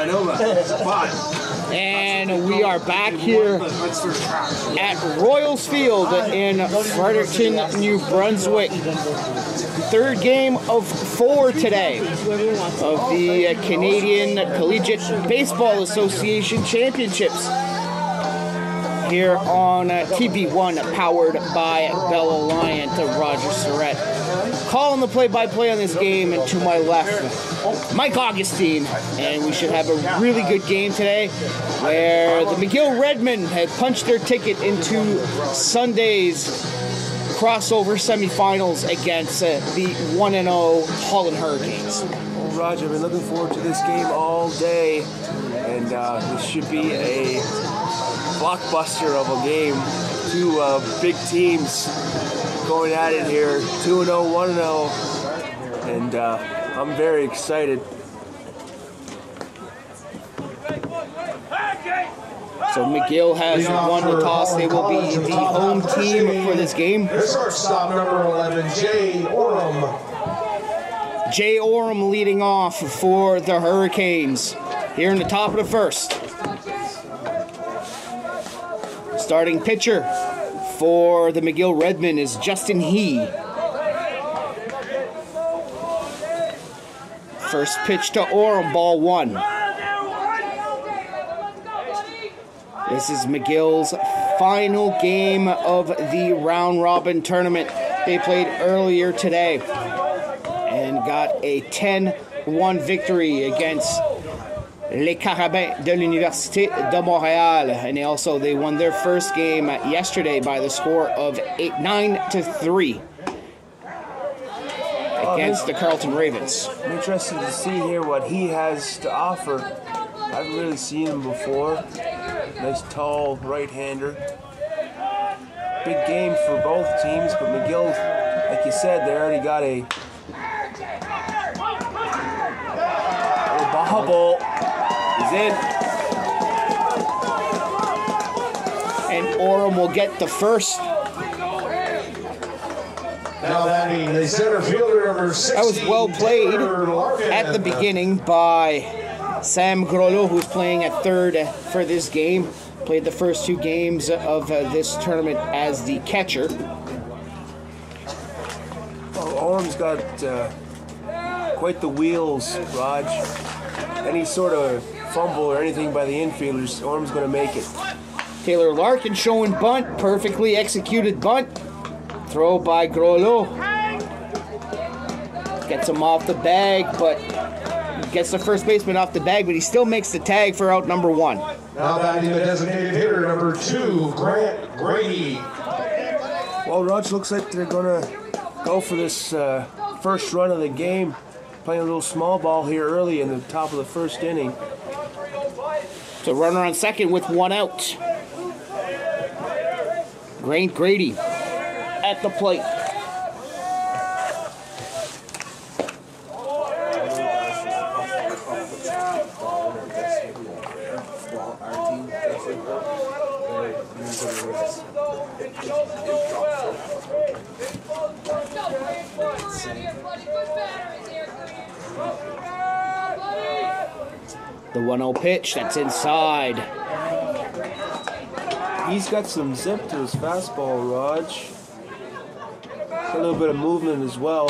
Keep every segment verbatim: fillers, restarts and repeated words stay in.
I know that. But and we are back here at Royals Field in Fredericton, New Brunswick. Third game of four today of the Canadian Collegiate Baseball Association Championships here on T V one, powered by Bell Alliant. Roger Surratt calling the play-by-play on this game, and to my left, Mike Augustine. And we should have a really good game today, where the McGill Redmen had punched their ticket into Sunday's crossover semifinals against uh, the one and oh Holland Hurricanes. Well, Roger, I've been looking forward to this game all day, and uh, this should be a blockbuster of a game. Two uh, big teams going at it here, two and oh, one and oh, and uh, I'm very excited. So McGill has won the toss. They will be the home team for this game. Here's our stop, number eleven, Jay Oram. Jay Oram leading off for the Hurricanes here in the top of the first. Starting pitcher for the McGill Redmen is Justin He. First pitch to Oram, ball one. This is McGill's final game of the round robin tournament. They played earlier today and got a ten one victory against Les Carabins de l'Université de Montréal. And they also they won their first game yesterday by the score of eight nine to three against the Carleton Ravens. I'm interested to see here what he has to offer. I haven't really seen him before. Nice tall right-hander. Big game for both teams, but McGill, like you said, they already got a little bobble. He's in. And Oram will get the first. Now batting the center fielder, number sixty. That was well played at the beginning by Sam Grollo, who's playing at third for this game. Played the first two games of uh, this tournament as the catcher. Well, Oram's got uh, quite the wheels, Raj. Any sort of fumble or anything by the infielders, Oram's going to make it. Taylor Larkin showing bunt, perfectly executed bunt. Throw by Grollo. Gets him off the bag, but gets the first baseman off the bag, but he still makes the tag for out number one. Now batting the designated hitter, number two, Grant Grady. Well, Raj, looks like they're going to go for this uh, first run of the game. Playing a little small ball here early in the top of the first inning. So runner on second with one out. Grant Grady at the plate. The one oh pitch, that's inside. He's got some zip to his fastball, Raj. Got a little bit of movement as well.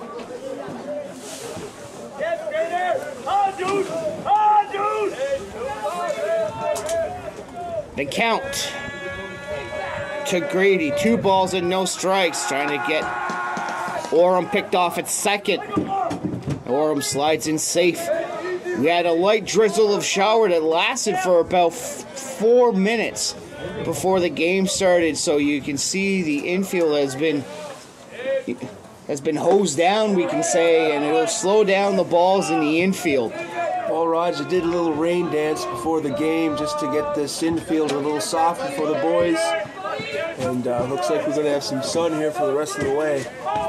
The count to Grady. Two balls and no strikes. Trying to get Oram picked off at second. Oram slides in safe. We had a light drizzle of shower that lasted for about f four minutes before the game started. So you can see the infield has been has been hosed down, we can say, and it'll slow down the balls in the infield. Well, Raj, I did a little rain dance before the game just to get this infield a little softer for the boys. And uh, looks like we're going to have some sun here for the rest of the way.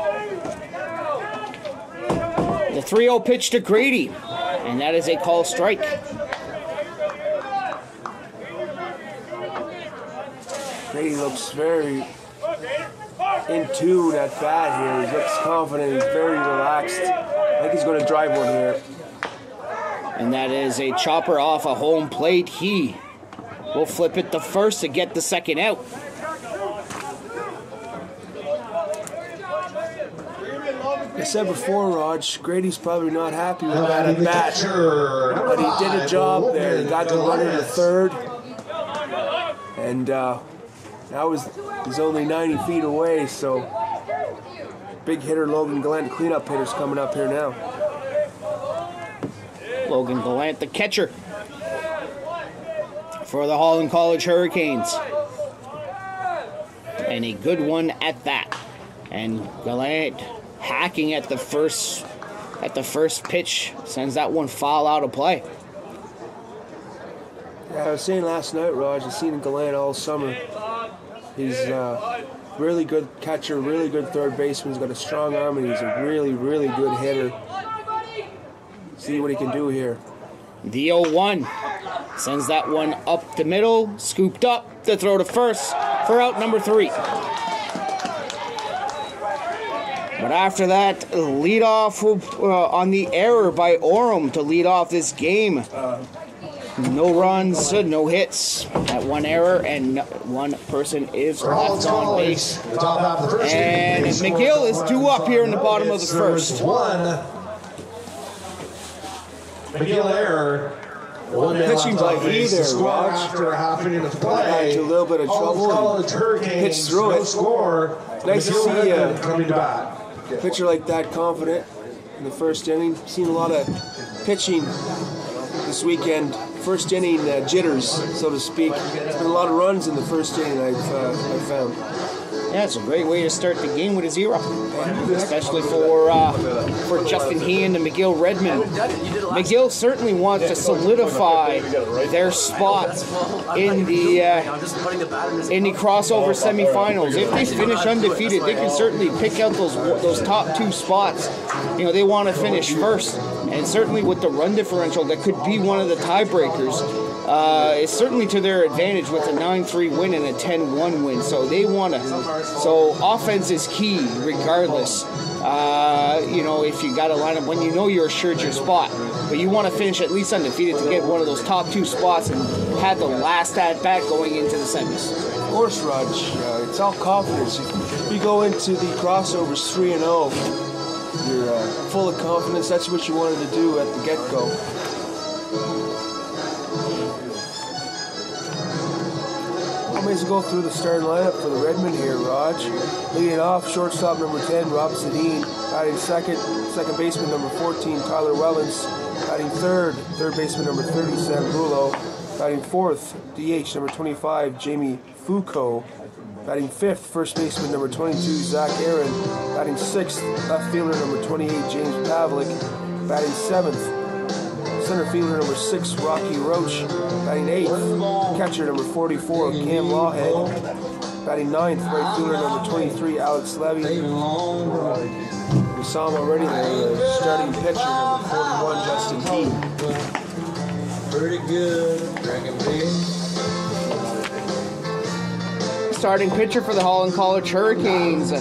The three oh pitch to Grady, and that is a call strike. Grady looks very in tune at bat here. He looks confident. He's very relaxed. I think he's going to drive one here. And that is a chopper off a home plate. He will flip it to first to get the second out. I said before, Raj, Grady's probably not happy with that at bat, but he did a job there. He got the runner to third, and uh, that was he's only ninety feet away. So big hitter Logan Gallant, cleanup hitter's coming up here now. Logan Gallant, the catcher for the Holland College Hurricanes, and a good one at that. And Gallant hacking at the first at the first pitch sends that one foul out of play. Yeah, I was saying last night, Raj, I've seen Gallant all summer. He's a really good catcher, really good third baseman. He's got a strong arm, and he's a really, really good hitter. See what he can do here. The oh one sends that one up the middle, scooped up to throw to first for out number three. But after that, lead off uh, on the error by Orem to lead off this game. No runs, no hits. That one error, and one person is left on base. And McGill is due up here in the bottom of the first. One. McGill error. Pitching by either, Raj. After a half inning of play. Got a little bit of trouble. Pitched through it. Score. Nice to see uh, coming to bat. a pitcher like that confident in the first inning. Seen a lot of pitching this weekend. First inning uh, jitters, so to speak. There's been a lot of runs in the first inning, I've, uh, I've found. Yeah, it's a great way to start the game with a zero, especially for uh, for Justin Hean and McGill Redmen. McGill certainly wants to solidify their spot in the uh, in the crossover semifinals. If they finish undefeated, they can certainly pick out those those top two spots. You know, they want to finish first, and certainly with the run differential, that could be one of the tiebreakers. Uh, it's certainly to their advantage with a nine three win and a ten one win. So they want to. So offense is key, regardless. Uh, you know, if you got a lineup when you know you're assured your spot, but you want to finish at least undefeated to get one of those top two spots and have the last at bat going into the semis. Of course, Raj. Uh, it's all confidence. If you go into the crossovers three and zero, you're uh, full of confidence. That's what you wanted to do at the get-go. Let's go through the starting lineup for the Redmen here, Raj. Leading off, shortstop number ten, Rob Sedin. Batting second, second baseman number fourteen, Tyler Wellens. Batting third, third baseman number thirty, Sam Brulo. Batting fourth, D H number twenty-five, Jamie Foucault. Batting fifth, first baseman number twenty-two, Zach Aaron. Batting sixth, left fielder number twenty-eight, James Pavlik. Batting seventh, center fielder number six, Rocky Roach. Batting eighth, catcher number forty-four, Cam Lawhead. Batting ninth, right fielder number twenty-three, Alex Levy. We saw him already there, the starting pitcher number forty-one, Justin Hean. Pretty good. Dragon Starting pitcher for the Holland College Hurricanes,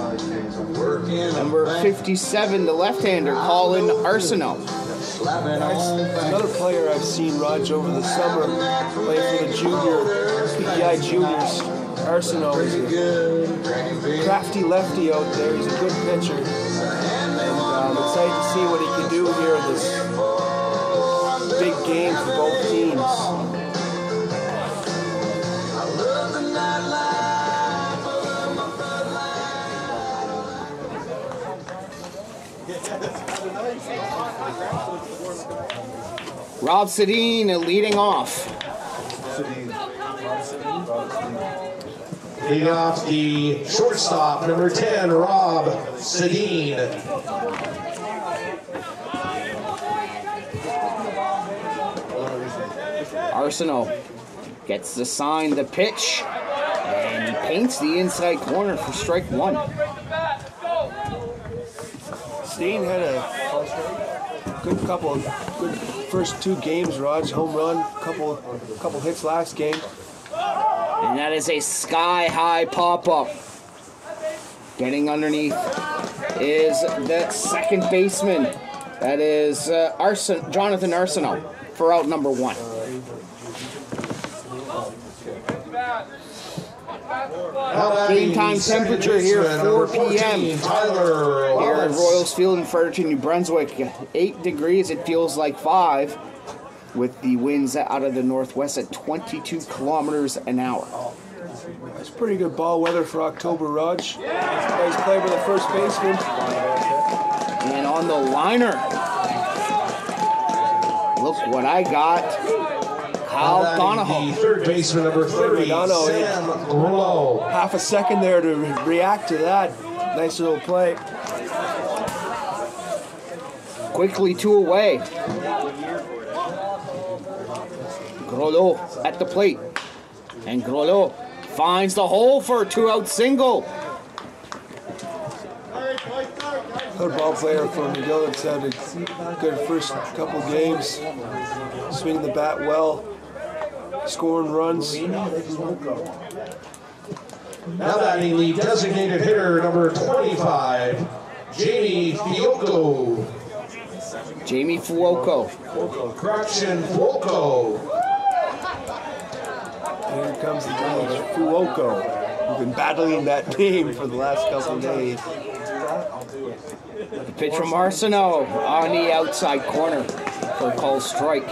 number fifty-seven, the left-hander, Colin Arsenault. Another player I've seen, Raj, over the summer, playing for the junior, P E I juniors. Arsenault is a crafty lefty out there. He's a good pitcher. And uh, I'm excited to see what he can do here in this big game for both teams. Rob Sedin leading off. Leading off the shortstop, number ten, Rob Sedin. Arsenault gets the sign, the pitch, and he paints the inside corner for strike one. Steen had a good couple of good first two games, Raj. Home run, couple couple hits last game. And that is a sky-high pop-up. Getting underneath is the second baseman, That is uh, Arsen Jonathan Arsenault for out number one. Game time temperature here, four P M here at Royals Field in Fredericton, New Brunswick. Eight degrees, it feels like five, with the winds out of the northwest at twenty-two kilometers an hour. That's pretty good ball weather for October, Raj. Nice play by the first baseman. And on the liner, look what I got. Kyle Donahoe. Third baseman number thirty, Sam Grollo. Half a second there to react to that. Nice little play. Quickly two away. Grollo at the plate. And Grollo finds the hole for a two-out single. Good ball player from McGill. It's had a good first couple games. Swinging the bat well. Scoring runs. Now batting the designated hitter number twenty-five, Jamie Fiocco. Jamie Fuoco. Correction, Fuoco. And here comes the guy, Fuoco. We've been battling that name for the last couple of days. The pitch from Arsenault on the outside corner for a called strike.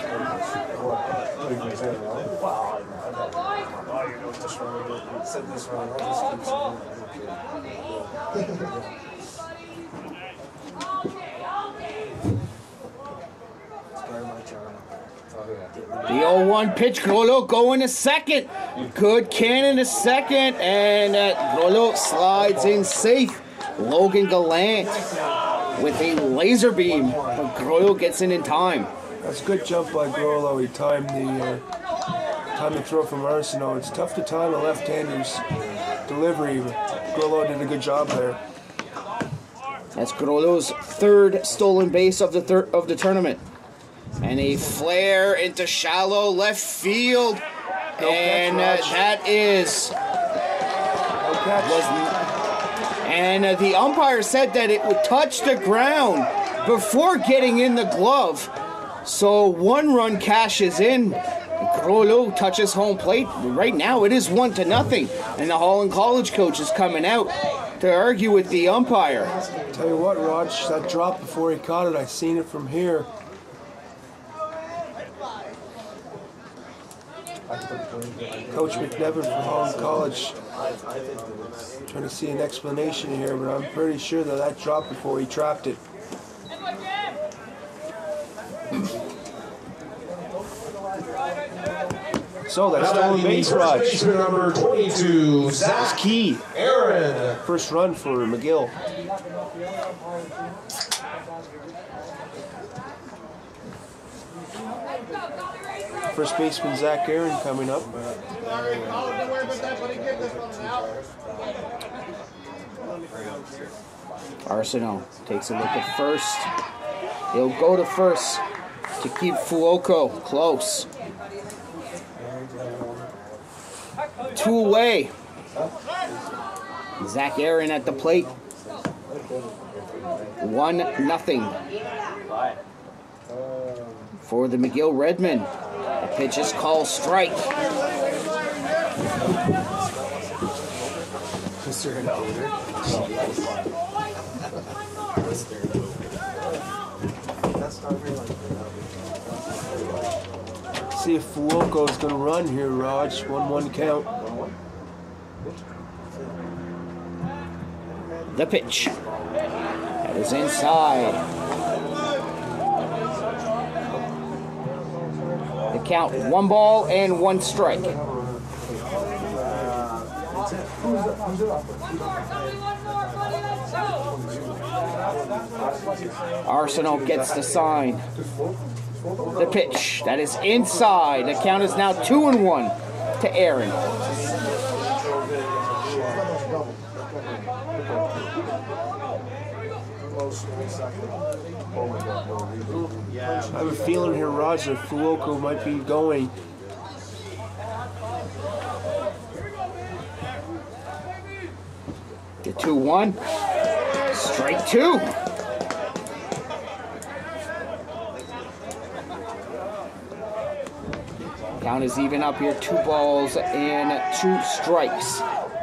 The oh one pitch, Grollo going to second. Good cannon to second, and uh, Grollo slides in safe. Logan Gallant with a laser beam, but Grollo gets in in time. That's a good jump by Grollo. He timed the uh, time to throw from Arsenault. It's tough to time a left-hander's delivery, but Grollo did a good job there. That's Grollo's third stolen base of the thir of the tournament. And a flare into shallow left field. No and catch, uh, that is... No catch. Was, and uh, the umpire said that it would touch the ground before getting in the glove. So one run cashes in. Grollo touches home plate. Right now it is one to nothing. And the Holland College coach is coming out to argue with the umpire. Tell you what, Raj, that drop before he caught it, I seen it from here. Coach McNevin from Holland College trying to see an explanation here, but I'm pretty sure that that dropped before he trapped it. So that's stolen base, Raj. Baseman number twenty-two, Zach Key. Aaron. First run for McGill. First baseman Zach Aaron coming up. Arsenault takes a look at first. He'll go to first to keep Fuoco close. Two away. Zach Aaron at the plate. One nothing for the McGill Redmen. The pitch is called strike. See if Fuoco's going to run here, Raj. one one count. The pitch. That is inside. The count, one ball and one strike. Arsenault gets the sign. The pitch, that is inside. The count is now two and one to Aaron. I have a feeling here, Raj, that Fuoco might be going. The two one. Strike two. Count is even up here, two balls and two strikes.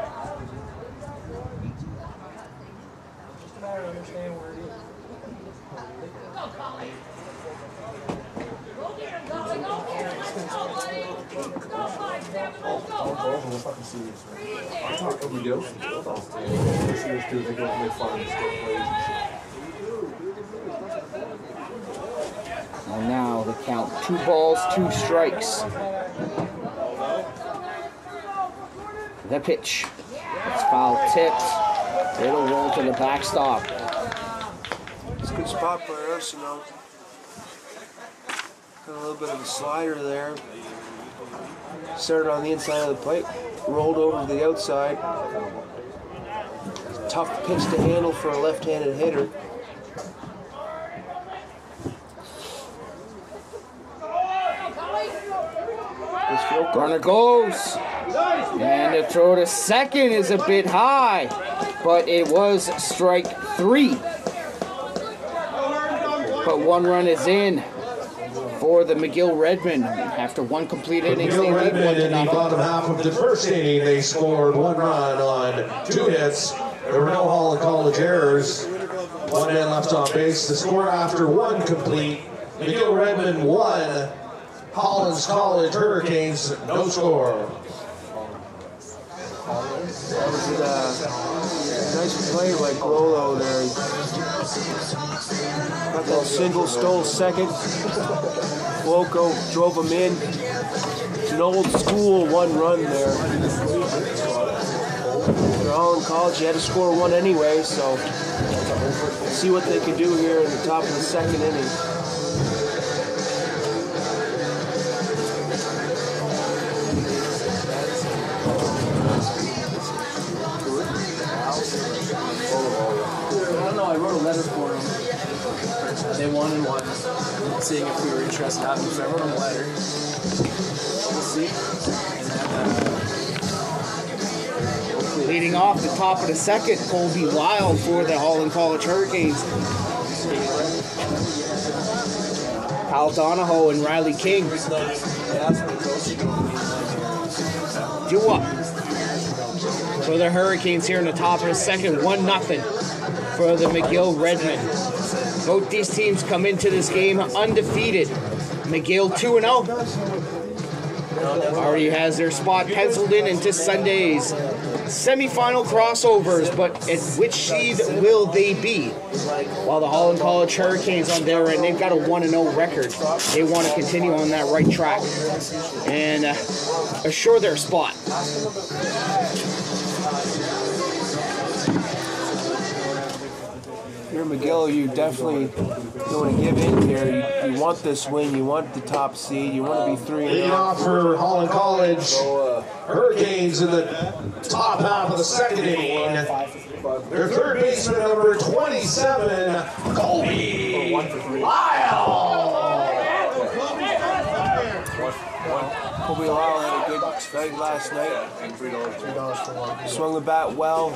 And now the count, two balls, two strikes. The pitch. It's foul tipped. It'll roll to the backstop. It's a good spot for Arsenal. Got a little bit of a slider there. Started on the inside of the plate, rolled over to the outside. Tough pitch to handle for a left-handed hitter. Runner goes. And the throw to second is a bit high, but it was strike three. But one run is in for the McGill Redmen. After one complete inning, McGill Redmen in the bottom half of the first inning, they scored one run on two hits. There were no Holland College errors. One man left on base. The score after one complete, McGill Redmen won. Holland's College Hurricanes, no score. That was a uh, nice play by Grolo there. Got that single, stole second. Loco drove him in. It's an old school one run there. They're all in college. You had to score one anyway, so we'll see what they can do here in the top of the second inning. I don't know, I wrote a letter for them. They wanted one, seeing if we were interested in having them, so I wrote them a letter. We'll see. And then, uh, Leading off the top of the second, Colby Wild for the Holland College Hurricanes. Kyle Donahoe and Riley King. Do up for the Hurricanes here in the top of the second, one nothing for the McGill Redmen. Both these teams come into this game undefeated. McGill two and oh. Already has their spot penciled in into Sunday's semifinal crossovers, but at which seed will they be? While the Holland College Hurricanes on their end, they've got a one and oh record. They want to continue on that right track and uh, assure their spot. Here in McGill, you definitely don't want to give in here. You, you want this win. You want the top seed. You want to be three and Leading off for Holland College Hurricanes in the top half of the second inning. Their third baseman, number twenty-seven, Colby Lyle. Colby Lyle had a good strike last night. Swung the bat well.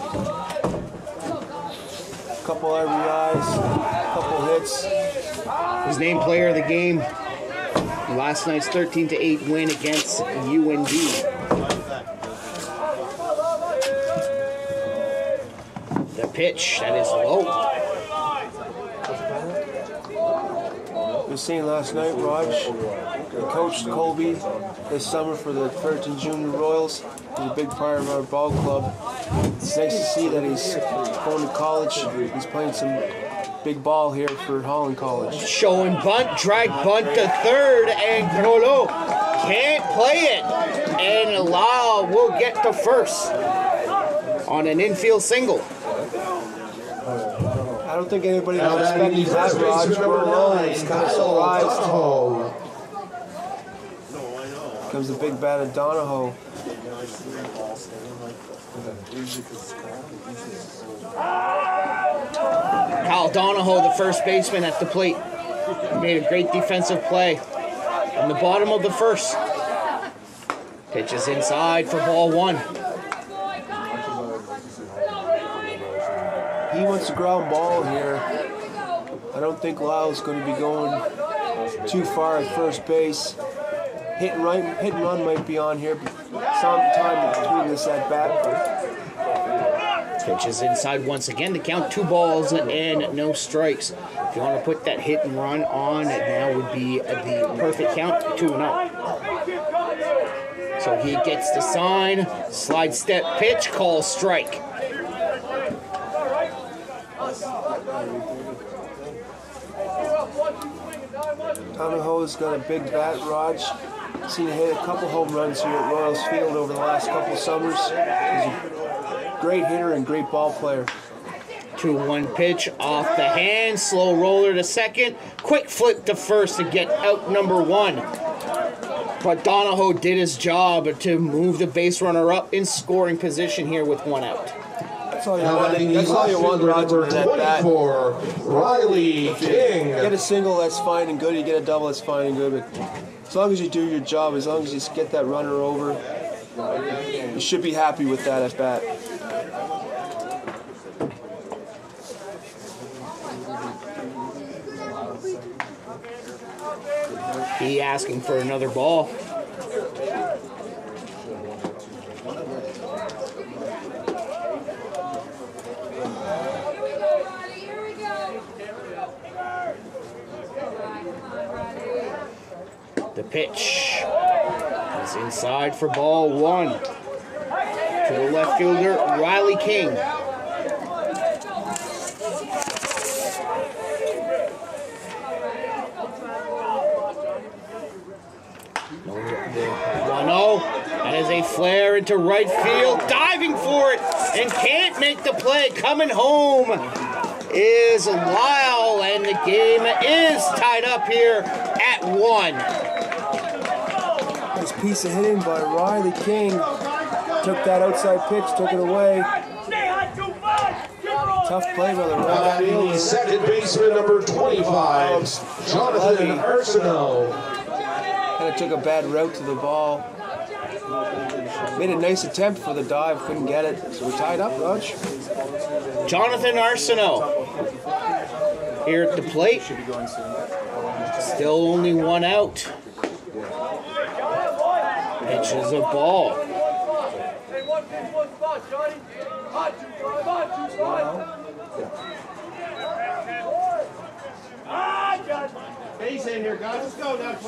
Couple R B Is, couple hits. His named player of the game, last night's thirteen to eight win against U N D. The pitch, that is low. We were seeing last night, Raj, we coached Colby this summer for the Fredericton Junior Royals. He's a big part of our ball club. It's nice to see that he's going to college. He's playing some big ball here for Holland College. Showing bunt, drag bunt to third, and Grolo can't play it. And Lyle will get to first on an infield single. I don't think anybody was expecting that, Raj. Grolo is kind of surprised. Comes the big bat of Donahoe. Kyle Donahoe, the first baseman at the plate, made a great defensive play on the bottom of the first. Pitches inside for ball one. He wants a ground ball here. I don't think Lyle's going to be going too far at first base. hit and run, hit and run might be on here, but sometime between this at bat. Pitch is inside once again to count two balls and no strikes. If you want to put that hit and run on, now would be the perfect count, two and oh. So he gets the sign, slide step pitch, call strike. Donahoe's got a big bat, Raj. Seen him hit a couple home runs here at Royals Field over the last couple summers. He's a great hitter and great ball player. two one pitch off the hand, slow roller to second, quick flip to first to get out number one. But Donahoe did his job to move the base runner up in scoring position here with one out. That's all you want. That's all you want, Roger, in that bat. For Riley King. Get a single, that's fine and good. You get a double, that's fine and good. But as long as you do your job, as long as you get that runner over, you should be happy with that at bat. He asking for another ball. The pitch is inside for ball one. To the left fielder, Riley King. one oh. That is a flare into right field. Diving for it and can't make the play. Coming home is Lyle, and the game is tied up here at one. Nice piece of hitting by Riley King. Took that outside pitch, took it away. Tough play by the right field. Second baseman number twenty-five, Jonathan Arsenault. Kind of took a bad route to the ball. Made a nice attempt for the dive, couldn't get it. So we're tied up, Raj. Jonathan Arsenault here at the plate. Still only one out. Pitches a ball. Base in here, guys. Let's go now.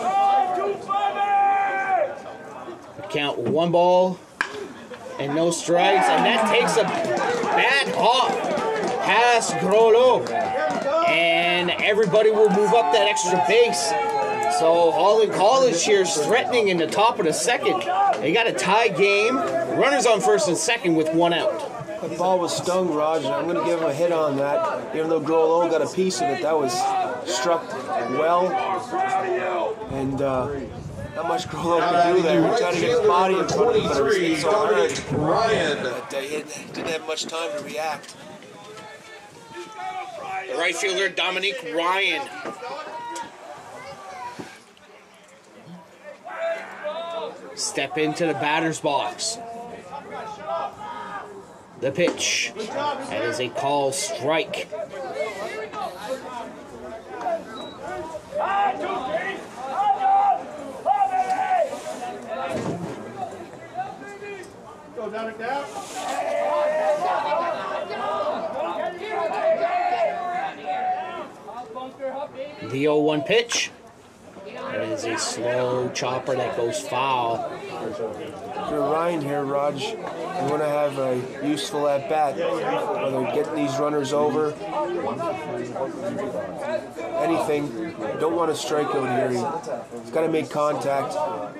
Count one ball and no strikes, and that takes a bad hop past Grolo, and everybody will move up that extra base. So Holland College here is threatening in the top of the second. They got a tie game. Runners on first and second with one out. The ball was stung, Raj. I'm going to give him a hit on that. Even though Grolo got a piece of it, that was struck well. And uh, not much Grolo could do there. We're trying to get his body in front of him, but it was hit so hard. Ryan. But uh, he didn't have much time to react. The right fielder, Dominique Ryan. Step into the batter's box. The pitch. That is a call strike. Go down and down. The oh one pitch. That is a slow chopper that goes foul. You're Ryan here, Raj. You want to have a useful at bat, whether getting these runners over, anything. You don't want to strike out here. He's got to make contact.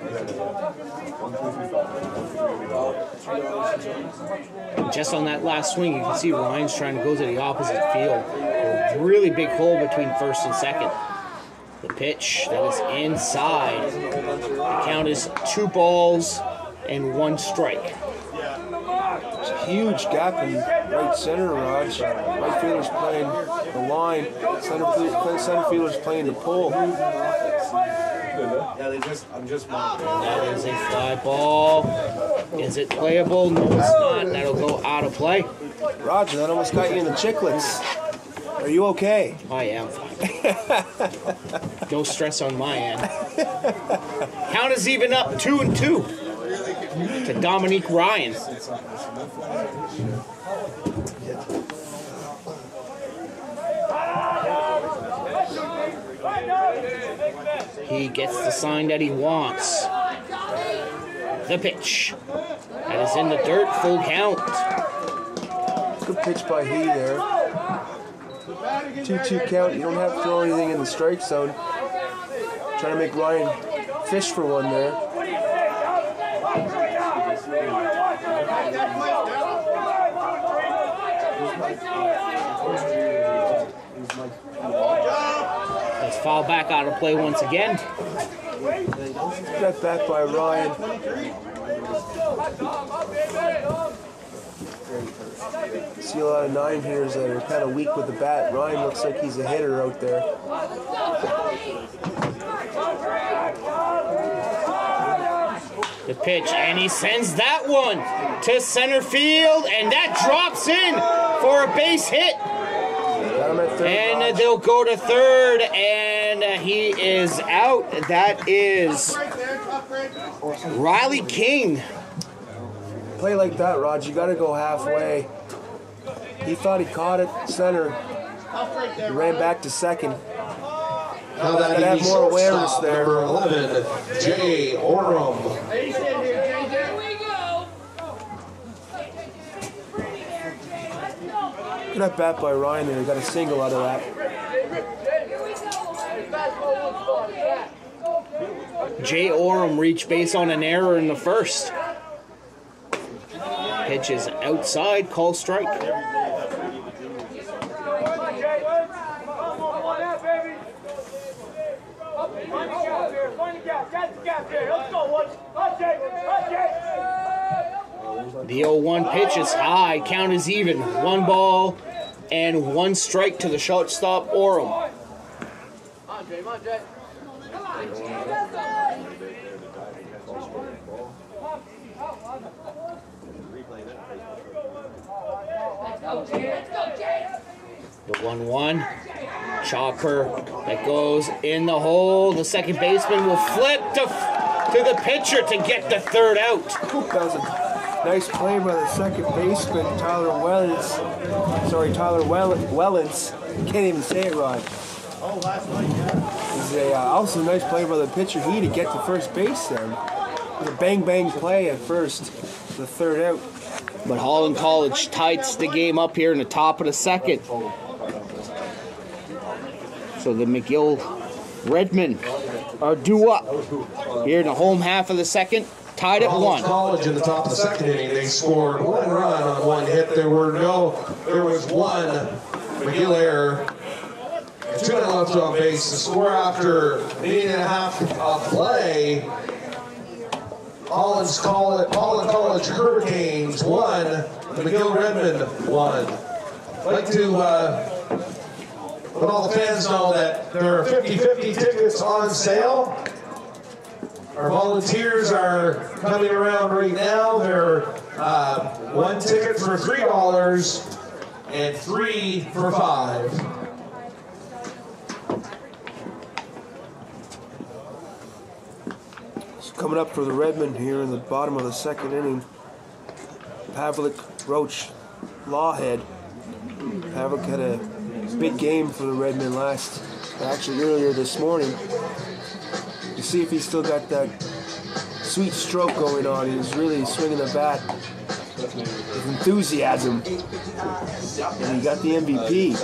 Just on that last swing, you can see Ryan's trying to go to the opposite field. A really big hole between first and second. The pitch that is inside. The count is two balls and one strike. There's a huge gap in right center, Raj. Right fielder's playing the line. Center, center fielder's playing the pole. Yeah, they just, I'm just That is a fly ball. Is it playable? No, it's not. That'll go out of play. Roger, that almost got you in the chicklets. Are you okay? I am fine. No stress on my end. Count is even up two and two to Dominique Ryan. He gets the sign that he wants. The pitch. That is in the dirt, full count. Good pitch by He there. two two count. You don't have to throw anything in the strike zone. Trying to make Ryan fish for one there. Let's foul back out of play once again. Got back by Ryan. See a lot of nine hitters that are kind of weak with the bat. Ryan looks like he's a hitter out there. The pitch, and he sends that one to center field, and that drops in for a base hit. And they'll go to third, and he is out. That is Riley King. Play like that, Rod, you got to go halfway. He thought he caught it center. He ran back to second. Now that Gotta have more awareness shortstop, there. number eleven, Jay Oram. Good at bat by Ryan there. He got a single out of that. Jay Oram reached base on an error in the first. Pitch is outside, call strike. The oh one pitch is high, count is even. One ball and one strike to the shortstop, Oram. The one one. Chalker that goes in the hole. The second baseman will flip to, to the pitcher to get the third out. That was a nice play by the second baseman, Tyler Wellens. Sorry, Tyler Well Wellens. Can't even say it right. It's a, uh, also a nice play by the pitcher, He, to get to first base there. It was a bang-bang play at first, the third out. But Holland College tights the game up here in the top of the second. So the McGill Redmen are due up here in the home half of the second, tied at one. College in the top of the second inning, they scored one run on one hit. There were no, there was one McGill error. Two men left on base. The score after an inning and a half of play. Holland's College, Holland College Hurricanes won. The McGill Redmen won. I'd like to uh, let all the fans know that there are fifty fifty tickets on sale. Our volunteers are coming around right now. They're uh, one ticket for three dollars and three for five. Coming up for the Redmen here in the bottom of the second inning. Pavlik, Roach, Lawhead. Pavlik had a big game for the Redmen last, actually earlier this morning. To see if he's still got that sweet stroke going on. He was really swinging the bat with enthusiasm. And he got the M V P.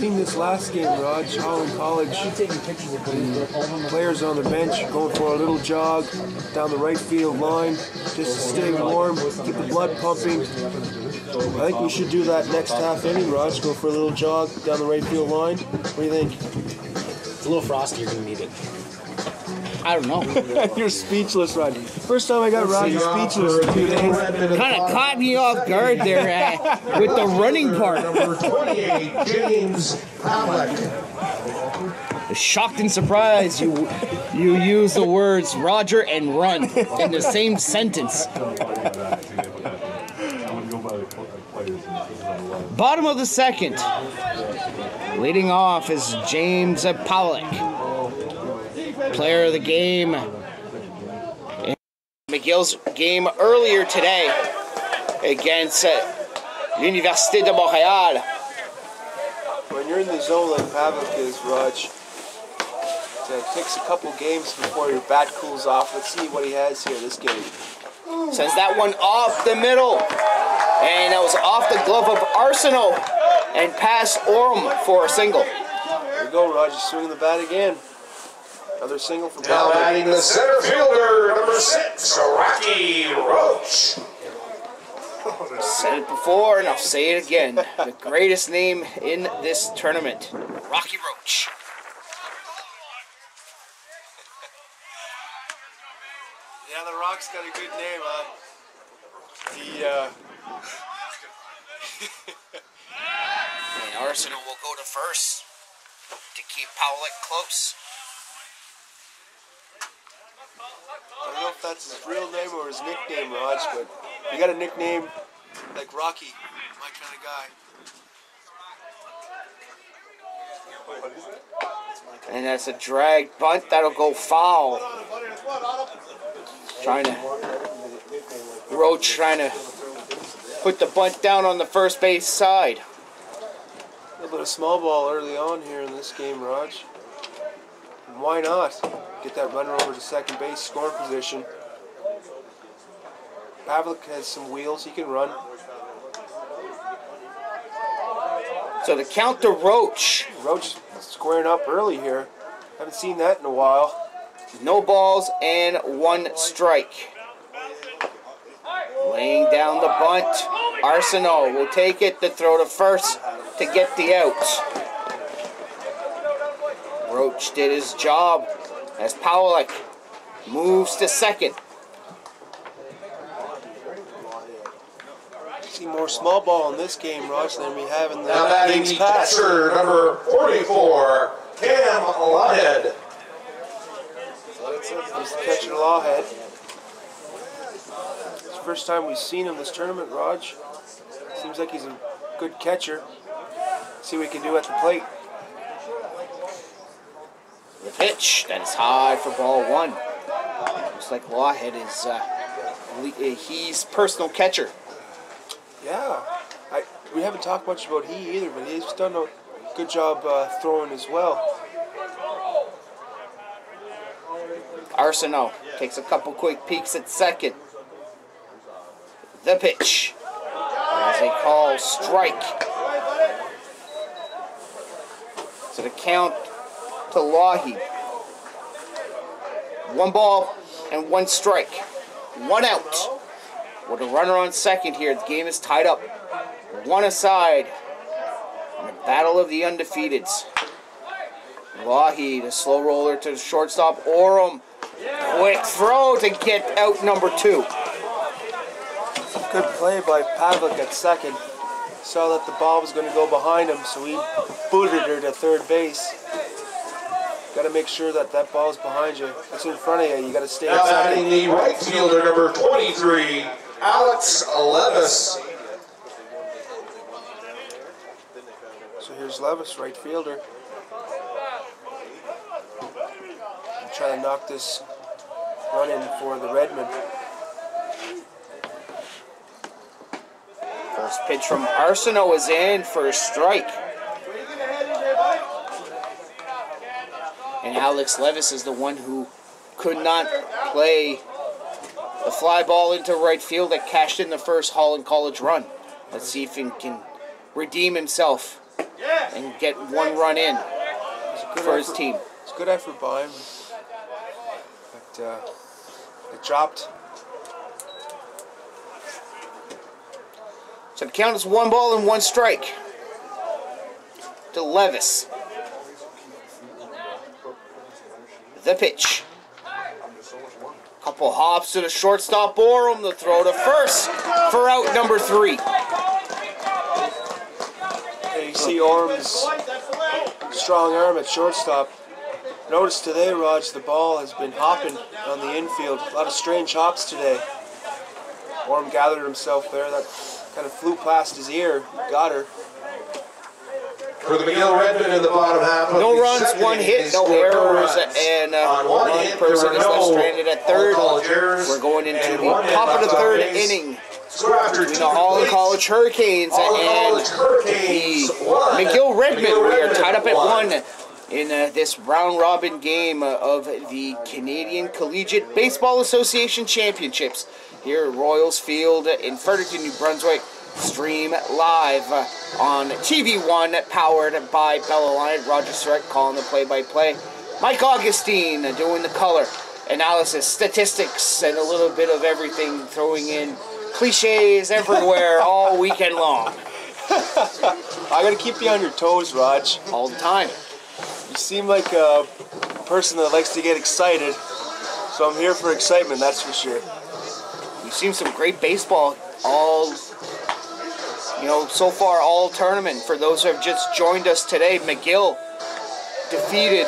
seen this last game, Raj, Holland College. The players on the bench going for a little jog down the right field line just to stay warm, keep the blood pumping. I think we should do that next half inning, Raj. Go for a little jog down the right field line. What do you think? It's a little frosty. You're gonna need it. I don't know. You're speechless, Raj. First time I got Raj speechless in two days. Kind of caught me off guard there uh, with the running part. Number twenty-eight, James Halleck. Shocked and surprised you you use the words Roger and run in the same sentence. Bottom of the second. Leading off is James Pollock. Player of the game. In McGill's game earlier today against uh, L'Université de Montréal. When you're in the zone like Pavlik is, Raj, it takes a couple games before your bat cools off. Let's see what he has here this game. Sends that one off the middle. And that was off the glove of Arsenault and past Orm for a single. There you go, Raj. Swinging the bat again. Another single for Now Pavlik. batting the center fielder, number six, Rocky Roach. Said it before and I'll say it again. The greatest name in this tournament, Rocky Roach. Yeah, the Rock's got a good name, huh? The, uh... And Arsenal will go to first to keep Powlett close. I don't know if that's his real name or his nickname, Raj, but you got a nickname like Rocky, my kind of guy. And that's a drag bunt. That'll go foul. Trying to... Roach trying to put the bunt down on the first base side. A little bit of small ball early on here in this game, Raj. And why not? Get that runner over to second base, scoring position. Pavlik has some wheels, he can run. So the count to Roach. Roach squaring up early here. Haven't seen that in a while. No balls and one strike. Laying down the bunt. Arsenault will take it to throw to first to get the out. Roach did his job as Powlett moves to second. See more small ball in this game, Raj, than we have in the Now batting games the past. catcher, number forty-four, Cam Lawhead. He's the catcher, Lawhead. It's the first time we've seen him this tournament, Raj. Seems like he's a good catcher. See what he can do at the plate. The pitch, that is high for ball one. Looks like Lawhead is, uh, he's personal catcher. Yeah, I, we haven't talked much about he either, but he's done a good job uh, throwing as well. Arsenault takes a couple quick peeks at second. The pitch. As they call strike. So the count to Loughy. One ball and one strike. One out. With a runner on second here, the game is tied up. One aside. In the battle of the undefeateds. Loughy, the slow roller to the shortstop. Orem. Quick throw to get out number two. Good play by Pavlik at second. Saw that the ball was going to go behind him, so he booted her to third base. Got to make sure that that ball's behind you. It's in front of you. You got to stay Now at batting second. the right fielder, number twenty-three, Alex Levis. So here's Levis, right fielder. Try to knock this run in for the Redmen. First pitch from Arsenault is in for a strike. And Alex Levis is the one who could not play the fly ball into right field that cashed in the first Holland College run. Let's see if he can redeem himself and get one run in for his team. It's a good effort by him, but uh, it dropped. So the count is one ball and one strike to Levis. The pitch. Couple hops to the shortstop Borum. The throw to first for out number three. And you see Orm's strong arm at shortstop. Notice today, Raj, the ball has been hopping on the infield. A lot of strange hops today. Orm gathered himself there. That kind of flew past his ear. Got her. For the McGill Redmen in the bottom half of No the runs, second one inning, hit, they no scored errors, runs. and uh, On one one hit, there person were is left no stranded at third. all-college errors, We're going into and the one hit top of the left on third base. inning Score after between two the Hall and plates. College Hurricanes All and College Hurricanes the won. McGill Redmen. McGill We are Redmen tied up at won. one in uh, this round-robin game uh, of the Canadian Collegiate Baseball Association Championships here at Royals Field in Fredericton, New Brunswick. Stream live uh, on T V one, powered by Bell Alliance. Roger Surratt calling the play-by-play. Mike Augustine doing the color analysis, statistics, and a little bit of everything, throwing in cliches everywhere all weekend long. I gotta keep you on your toes, Raj. All the time. You seem like a person that likes to get excited, so I'm here for excitement, that's for sure. We've seen some great baseball all, you know, so far all tournament. For those who have just joined us today, McGill defeated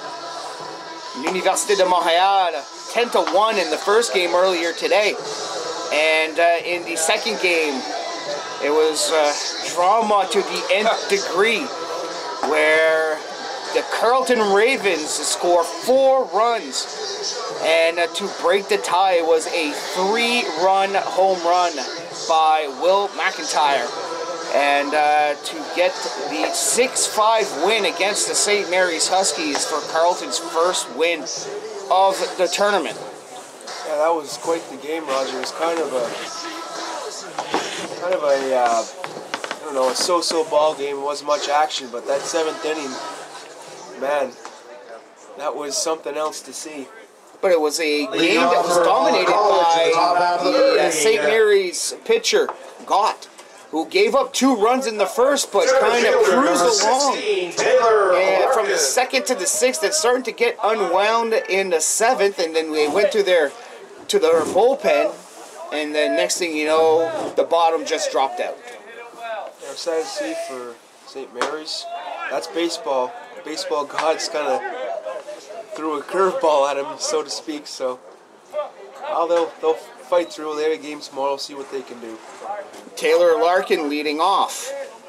Université de Montréal ten to one in the first game earlier today. And uh, in the second game, it was uh, drama to the nth degree, where the Carleton Ravens score four runs, and uh, to break the tie was a three-run home run by Will McIntyre, and uh, to get the six five win against the Saint Mary's Huskies for Carleton's first win of the tournament. Yeah, that was quite the game, Roger. It was kind of a, kind of a, uh, I don't know, a so-so ball game. It wasn't much action, but that seventh inning, man, that was something else to see. But it was a game that was dominated by the uh, Saint Mary's pitcher, Gott, who gave up two runs in the first, but kind of cruised along. And from the second to the sixth, it's starting to get unwound in the seventh, and then we went to their to their bullpen, and then next thing you know, the bottom just dropped out. Yeah, I'm sad to see for Saint Mary's. That's baseball. Baseball gods kind of threw a curveball at him, so to speak. So, well, they'll they'll fight through. They have a game tomorrow. See what they can do. Taylor Larkin leading off.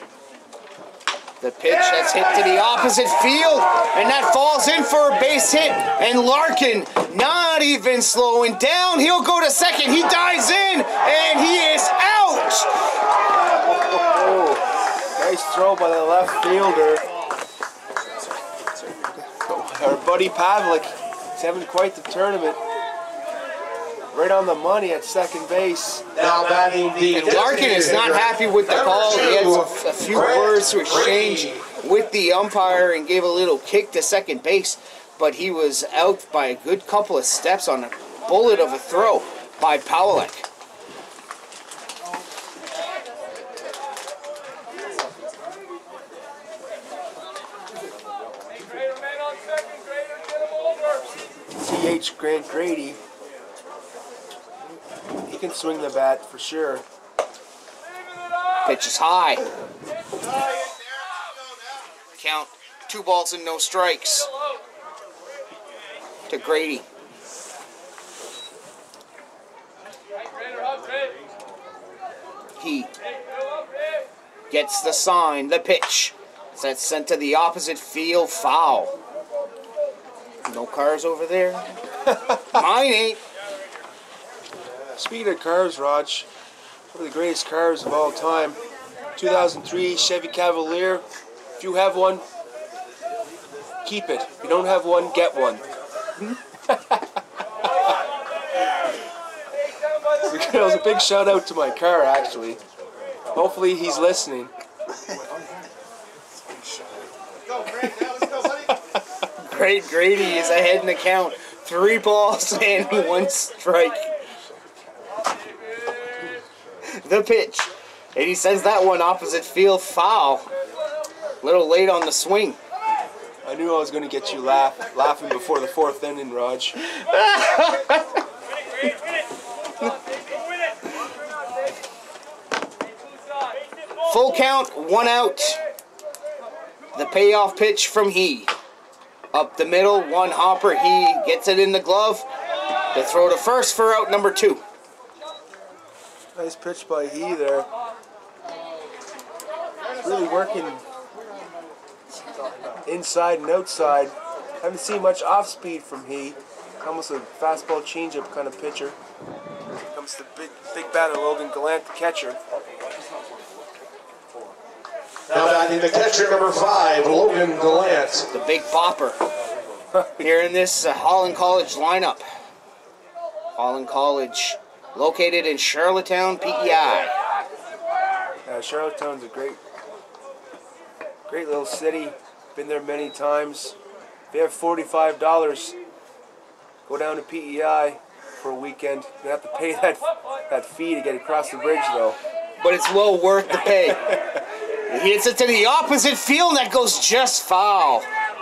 The pitch that's hit to the opposite field, and that falls in for a base hit. And Larkin, not even slowing down, he'll go to second. He dives in, and he is out. Oh, nice throw by the left fielder. Our buddy Pavlik is having quite the tournament. Right on the money at second base. Now batting the And Larkin is not happy with the call. He has a, a few words to exchange with the umpire and gave a little kick to second base, but he was out by a good couple of steps on a bullet of a throw by Pawlik. T H Grant Grady. He can swing the bat for sure. Pitch is high. Count two balls and no strikes to Grady. He gets the sign, the pitch. That's sent to the opposite field, foul. No cars over there? Mine ain't. Speaking of cars, Raj, one of the greatest cars of all time, two thousand three Chevy Cavalier. If you have one, keep it. If you don't have one, get one. It was a big shout out to my car, actually. Hopefully he's listening. Great Grady is ahead in the count. Three balls and one strike. The pitch. And he sends that one opposite field foul. A little late on the swing. I knew I was going to get you laugh, laughing before the fourth inning, Raj. Full count, one out. The payoff pitch from He. Up the middle, one hopper. He gets it in the glove. The throw to first for out number two. Nice pitch by He there. Really working inside and outside. Haven't seen much off speed from He. Almost a fastball changeup kind of pitcher. Here comes the big big batter Logan Gallant, the catcher. Now batting the catcher, number five, Logan Gallant. The big bopper. Here in this uh, Holland College lineup. Holland College, located in Charlottetown, P E I. Uh, Charlottetown's a great, great little city. Been there many times. If you have forty-five dollars, go down to P E I for a weekend. You have to pay that that fee to get across the bridge, though. But it's well worth the pay. He hits it to the opposite field, and that goes just foul.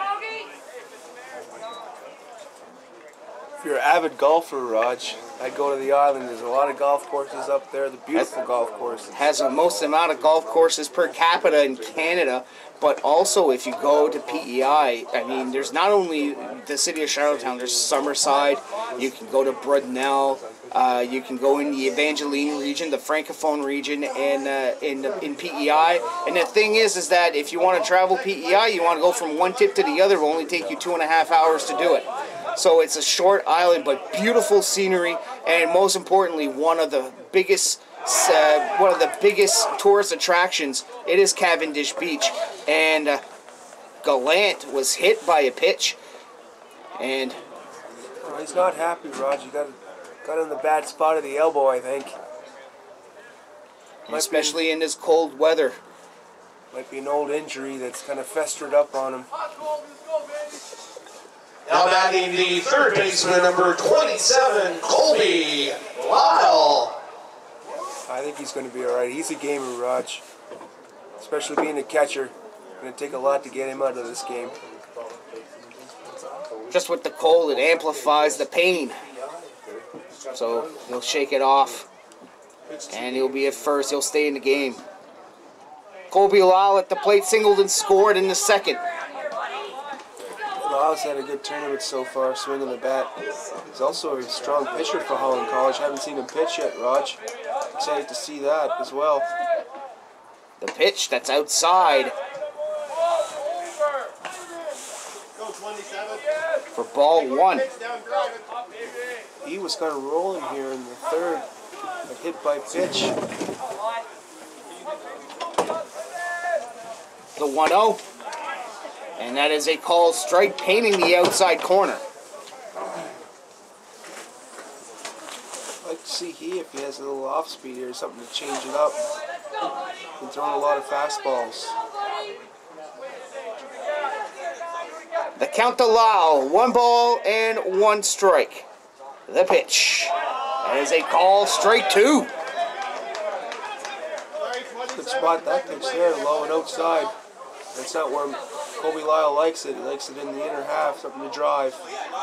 If you're an avid golfer, Raj, I'd go to the island. There's a lot of golf courses up there, the beautiful golf courses. Has the most amount of golf courses per capita in Canada, but also if you go to P E I, I mean, there's not only the city of Charlottetown, there's Summerside, you can go to Brudnell, uh, you can go in the Evangeline region, the Francophone region, and uh, in in P E I. And the thing is, is that if you want to travel P E I, you want to go from one tip to the other, it will only take you two and a half hours to do it. So it's a short island, but beautiful scenery, and most importantly, one of the biggest, uh, one of the biggest tourist attractions. It is Cavendish Beach, and uh, Gallant was hit by a pitch, and well, he's not happy, Raj. You got got in the bad spot of the elbow, I think. Might especially be, in this cold weather. Might be an old injury that's kind of festered up on him. Now batting the third baseman, number twenty-seven, Colby Lyle. I think he's going to be all right. He's a gamer, Raj. Especially being a catcher. Going to take a lot to get him out of this game. Just with the cold, it amplifies the pain. So he'll shake it off, and he'll be at first. He'll stay in the game. Colby Lyle at the plate, singled and scored in the second. Lyle's had a good tournament so far, swinging the bat. He's also a strong pitcher for Holland College. Haven't seen him pitch yet, Raj. Excited to see that as well. The pitch that's outside for ball one. He was kind of rolling here in the third, but hit by pitch. The one oh. And that is a called strike, painting the outside corner. I'd like to see he, if he has a little off speed here, something to change it up. He's been throwing a lot of fastballs. The count to Lyle, one ball and one strike. The pitch. That is a call, strike two. Good spot that pitch there, low and outside. That's not where Colby Lyle likes it. He likes it in the inner half, something to drive.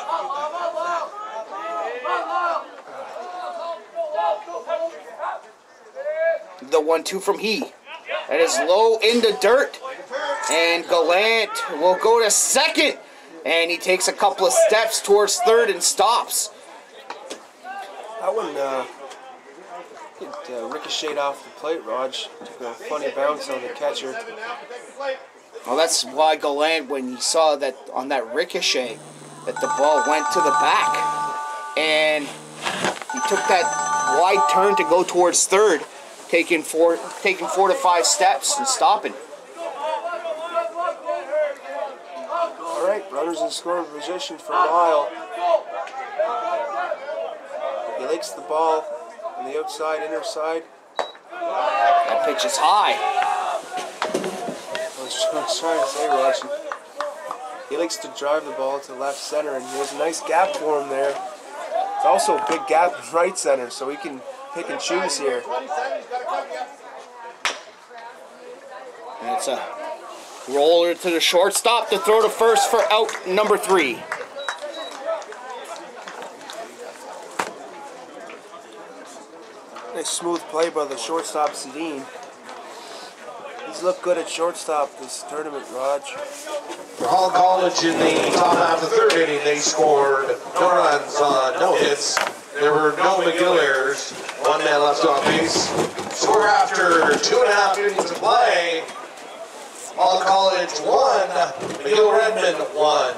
The one two from He. That is low in the dirt. And Gallant will go to second. And he takes a couple of steps towards third and stops. That one uh, it, uh, ricocheted off the plate, Raj. Took a funny bounce on the catcher. Well, that's why Gallant, when he saw that on that ricochet, that the ball went to the back. And he took that wide turn to go towards third, taking four, taking four to five steps and stopping. All right, runners in scoring position for Lyle. He likes the ball on the outside, inner side. That pitch is high. I was, I was trying to say, Raj, He likes to drive the ball to left center, and there's a nice gap for him there. It's also a big gap in right center, so he can pick and choose here. And it's a roller to the shortstop to throw to first for out number three. Nice smooth play by the shortstop, Sedin. He's looked good at shortstop this tournament, Raj. For Hall College in the top half of the third inning, they scored no runs on no hits. There were no McGill errors. One man left on base. Score after two and a half innings of play. Hall College one, McGill Redmen one.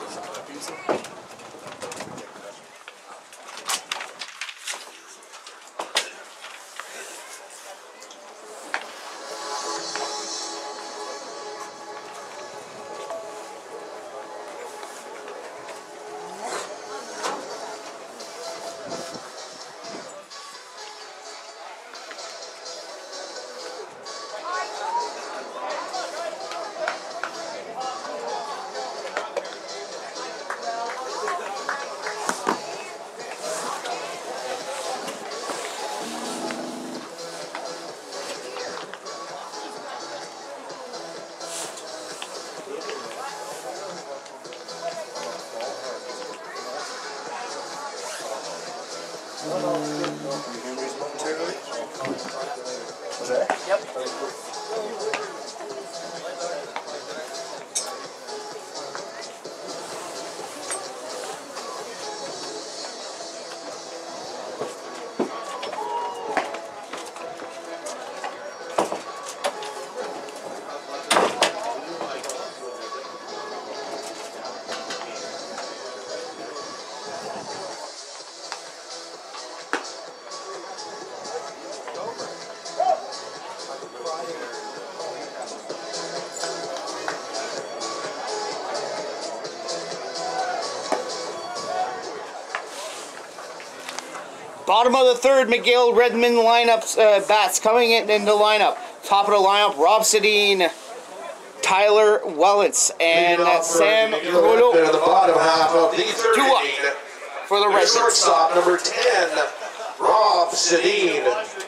Bottom of the third, McGill Redmen lineups, uh, bats coming in in the lineup. Top of the lineup, Rob Sedin, Tyler Wellens, and uh, Sam Rulo. In the bottom half of the third inning for the Redmen. Shortstop number ten, Rob Sedin.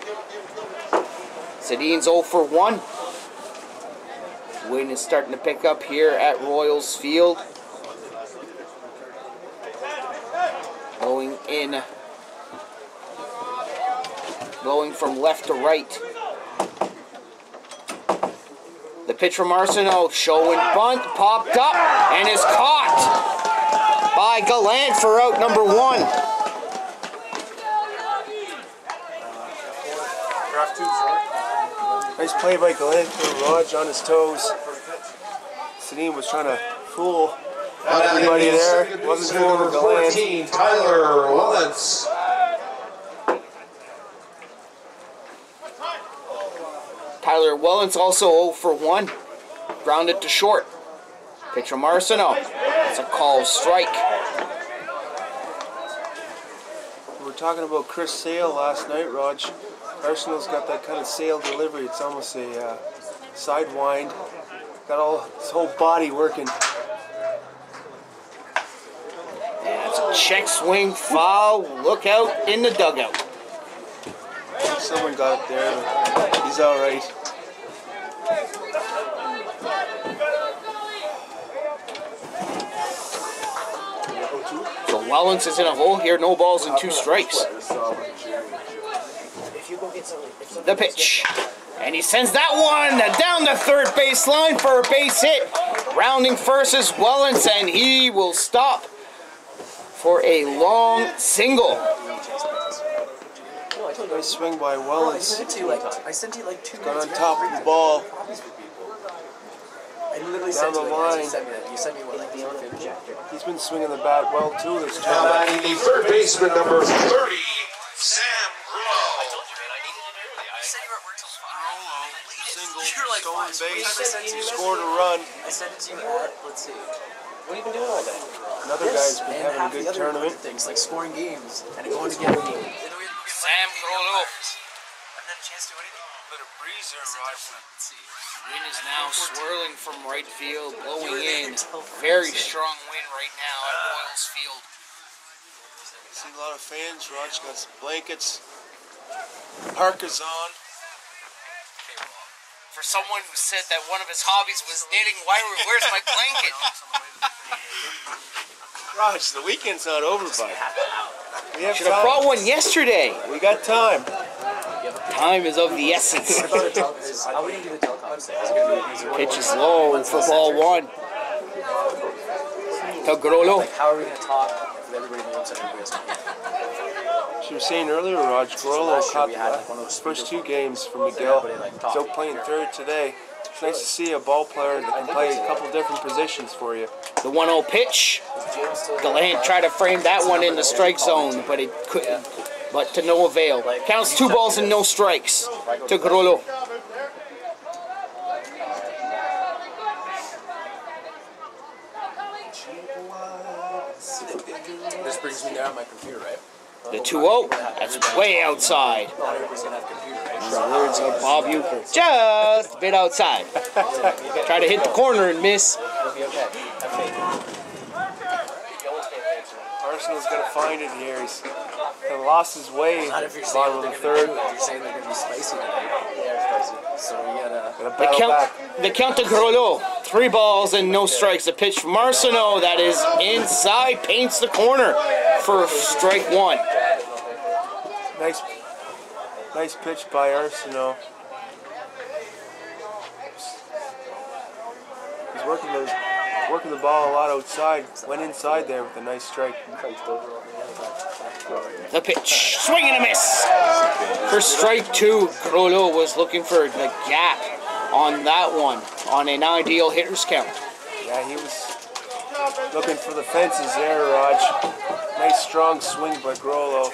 Sedin's zero for one. Wind is starting to pick up here at Royals Field. Going in. Going from left to right. The pitch from Arsenault, showing bunt, popped up, and is caught by Gallant for out number one. Nice play by Gallant for Raj on his toes. Sedin was trying to fool everybody there. Wasn't fooling Gallant. Tyler Wellens. Tyler Wellens also zero for one. Grounded to short. Pitch from Arsenault. It's a call strike. We were talking about Chris Sale last night, Raj. Arsenault's got that kind of Sale delivery. It's almost a uh, sidewind. Got all his whole body working. And it's a check swing foul. Look out in the dugout. Someone got it there, but he's all right. So Wellens is in a hole here. No balls and two strikes. The pitch. And he sends that one down the third baseline for a base hit. Rounding first is Wellens, and he will stop for a long single. Nice swing by Wellens. I sent it to you like I sent you like two Got minutes on ago. top of the ball. I literally Down sent the you like line. you sent me that. You sent me what like the fifty. He's been swinging the bat well too this Now time. batting the third baseman number thirty, Sam Rulo. Single, You're like, stolen "Fine, base, I sent you- scored a run. I sent it to you at, let's see. What have you been doing all day? Another guy's been and having a half good the other tournament. things like scoring games and going to get a game. Sam Rulo. I haven't had a chance to do anything. Bit of breeze there, Let's see. Wind is now swirling from right field, blowing in. Very strong wind right now at Royals Field. See a lot of fans. Raj got some blankets. Parka's on. For someone who said that one of his hobbies was knitting, why, where's my blanket? Raj, the weekend's not over, bud. We have Should have time. brought one yesterday. We got time. Time is of the essence. How would you do the telecom thing? Pitch is low for ball one. To Grolo. Like, how are we going to talk if everybody knows that everybody's talking? She was saying earlier, Raj, Grolo caught the first two games from McGill. He's out playing third today. It's nice to see a ball player that can play a couple different positions for you. The one oh pitch. Gallant tried to frame that one in the strike zone, but it couldn't. But to no avail. Counts two balls and no strikes to Grolo. This brings me down my computer, right? The two oh, that's way outside. Not everybody's going to have a computer, right? In the words of Bob Euchre, just a bit outside. Try to hit the corner and miss. It'll be okay. Have faith. Arsenal's got to find it here. He's kind of lost his way. Not if you're saying Bottom of the they're third. gonna do it. If you're saying they're going to be spicy today. Yeah, spicy. So we got to... Gotta The battle count, back. the count to Grolo. Three balls and no strikes. A pitch from Arsenault that is inside, paints the corner for strike one. Nice, nice pitch by Arsenault. He's working those, working the ball a lot outside. Went inside there with a nice strike. The pitch, swing and a miss. For strike two, Grolo was looking for the gap on that one, on an ideal hitter's count. Yeah, he was looking for the fences there, Raj. Nice strong swing by Grolo.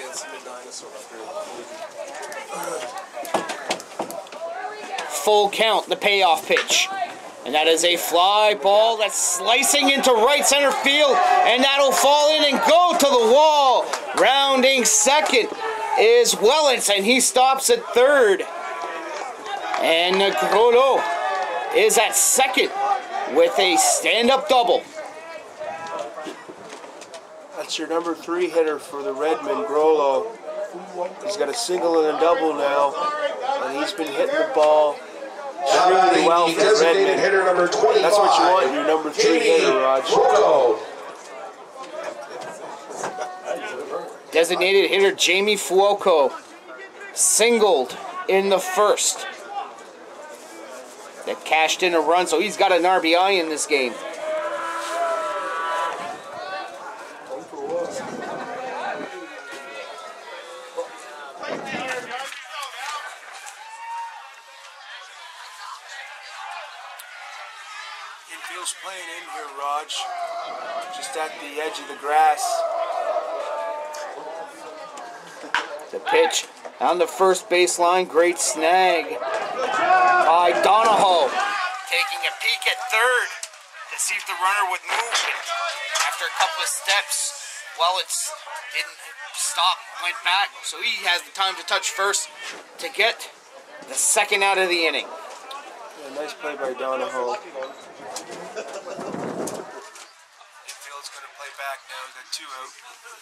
Full count, the payoff pitch. And that is a fly ball that's slicing into right center field, and that'll fall in and go to the wall. Rounding second is Wellens, and he stops at third. And Grolo is at second with a stand-up double. That's your number three hitter for the Redmen, Grolo. He's got a single and a double now, and he's been hitting the ball extremely well for the Redmen. Hitter number twenty-five. That's what you want in your number three hitter, Raj. Fuoco. Designated hitter Jamie Fuoco singled in the first. That cashed in a run, so he's got an R B I in this game. Infield's playing in here, Raj. Just at the edge of the grass. The pitch on the first baseline, great snag by Donahoe. Taking a peek at third to see if the runner would move. After a couple of steps, well, it's didn't stop, went back, so he has the time to touch first to get the second out of the inning. Yeah, nice play by Donahoe. Infield's going to play back now. We've got two out.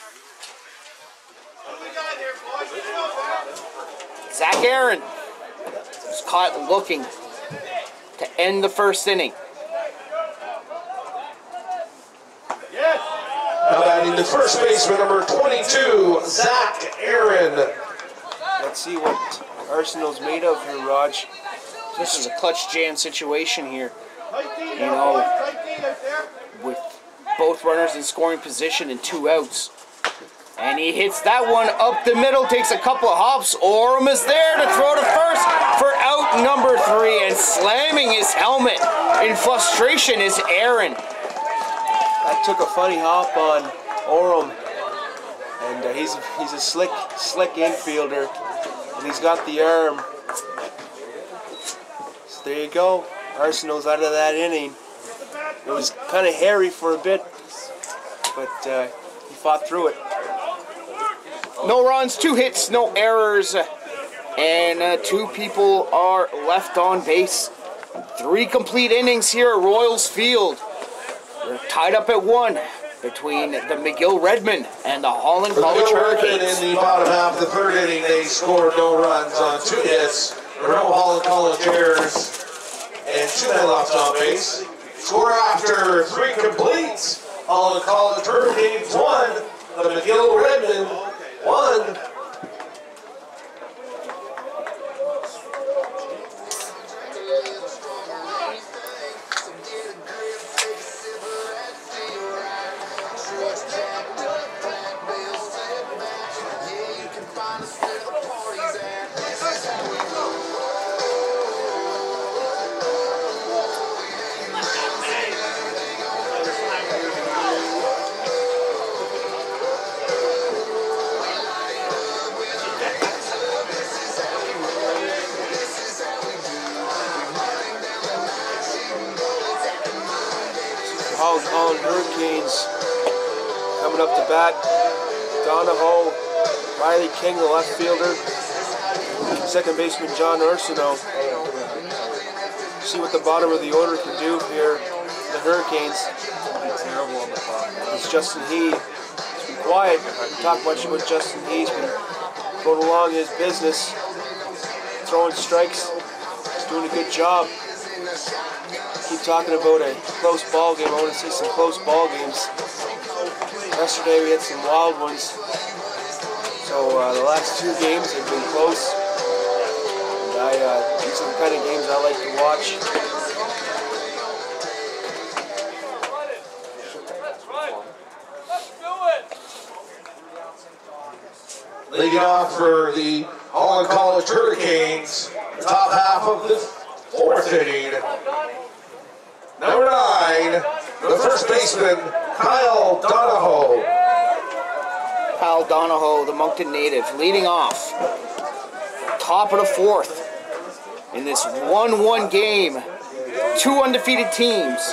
Zach Aaron was caught looking to end the first inning. Now batting the first baseman, number twenty-two, Zach Aaron. Let's see what Arsenal's made of here, Raj. This is a clutch jam situation here. You know, with both runners in scoring position and two outs. And he hits that one up the middle, takes a couple of hops. Oram is there to throw to first for out number three, and slamming his helmet in frustration is Aaron. That took a funny hop on Oram, and uh, he's he's a slick slick infielder, and he's got the arm. So there you go. Arsenal's out of that inning. It was kind of hairy for a bit, but uh, he fought through it. No runs, two hits, no errors, and uh, two people are left on base Three complete innings here at Royals Field. They're tied up at one between the McGill Redmen and the Holland College Hurricanes. In the bottom half of the third inning, they scored no runs on two hits. There were no Holland College errors and two men left on base. Score after three completes. Holland College Hurricanes one, the McGill Redmen one. Holland College Hurricanes coming up to bat. Donahoe, Riley King, the left fielder, second baseman John Arsenault. See what the bottom of the order can do here. The Hurricanes. Terrible on the top. It's Justin He. He's been quiet. I haven't talked much about Justin He. He's been going along his business, throwing strikes. He's doing a good job. Keep talking about a close ball game. I want to see some close ball games. Yesterday we had some wild ones. So uh, the last two games have been close. And I, uh, these are the kind of games I like to watch. Leading off for the Holland College Hurricanes, top half of the fourth inning. Number nine, the first baseman, Kyle Donahoe. Kyle Donahoe, the Moncton native, leading off. Top of the fourth in this one one game. Two undefeated teams.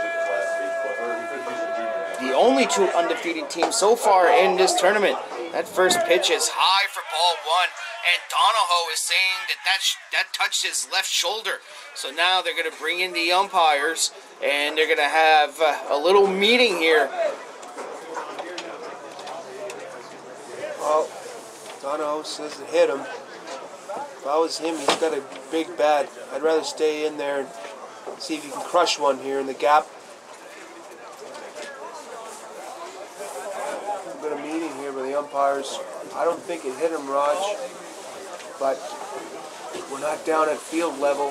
The only two undefeated teams so far in this tournament. That first pitch is high for ball one, and Donahoe is saying that that, sh that touched his left shoulder. So now they're going to bring in the umpires, and they're going to have uh, a little meeting here. Well, Donahoe says it hit him. If I was him, he's got a big bat. I'd rather stay in there and see if he can crush one here in the gap. We've got a meeting here with the umpires. I don't think it hit him, Raj, but we're not down at field level.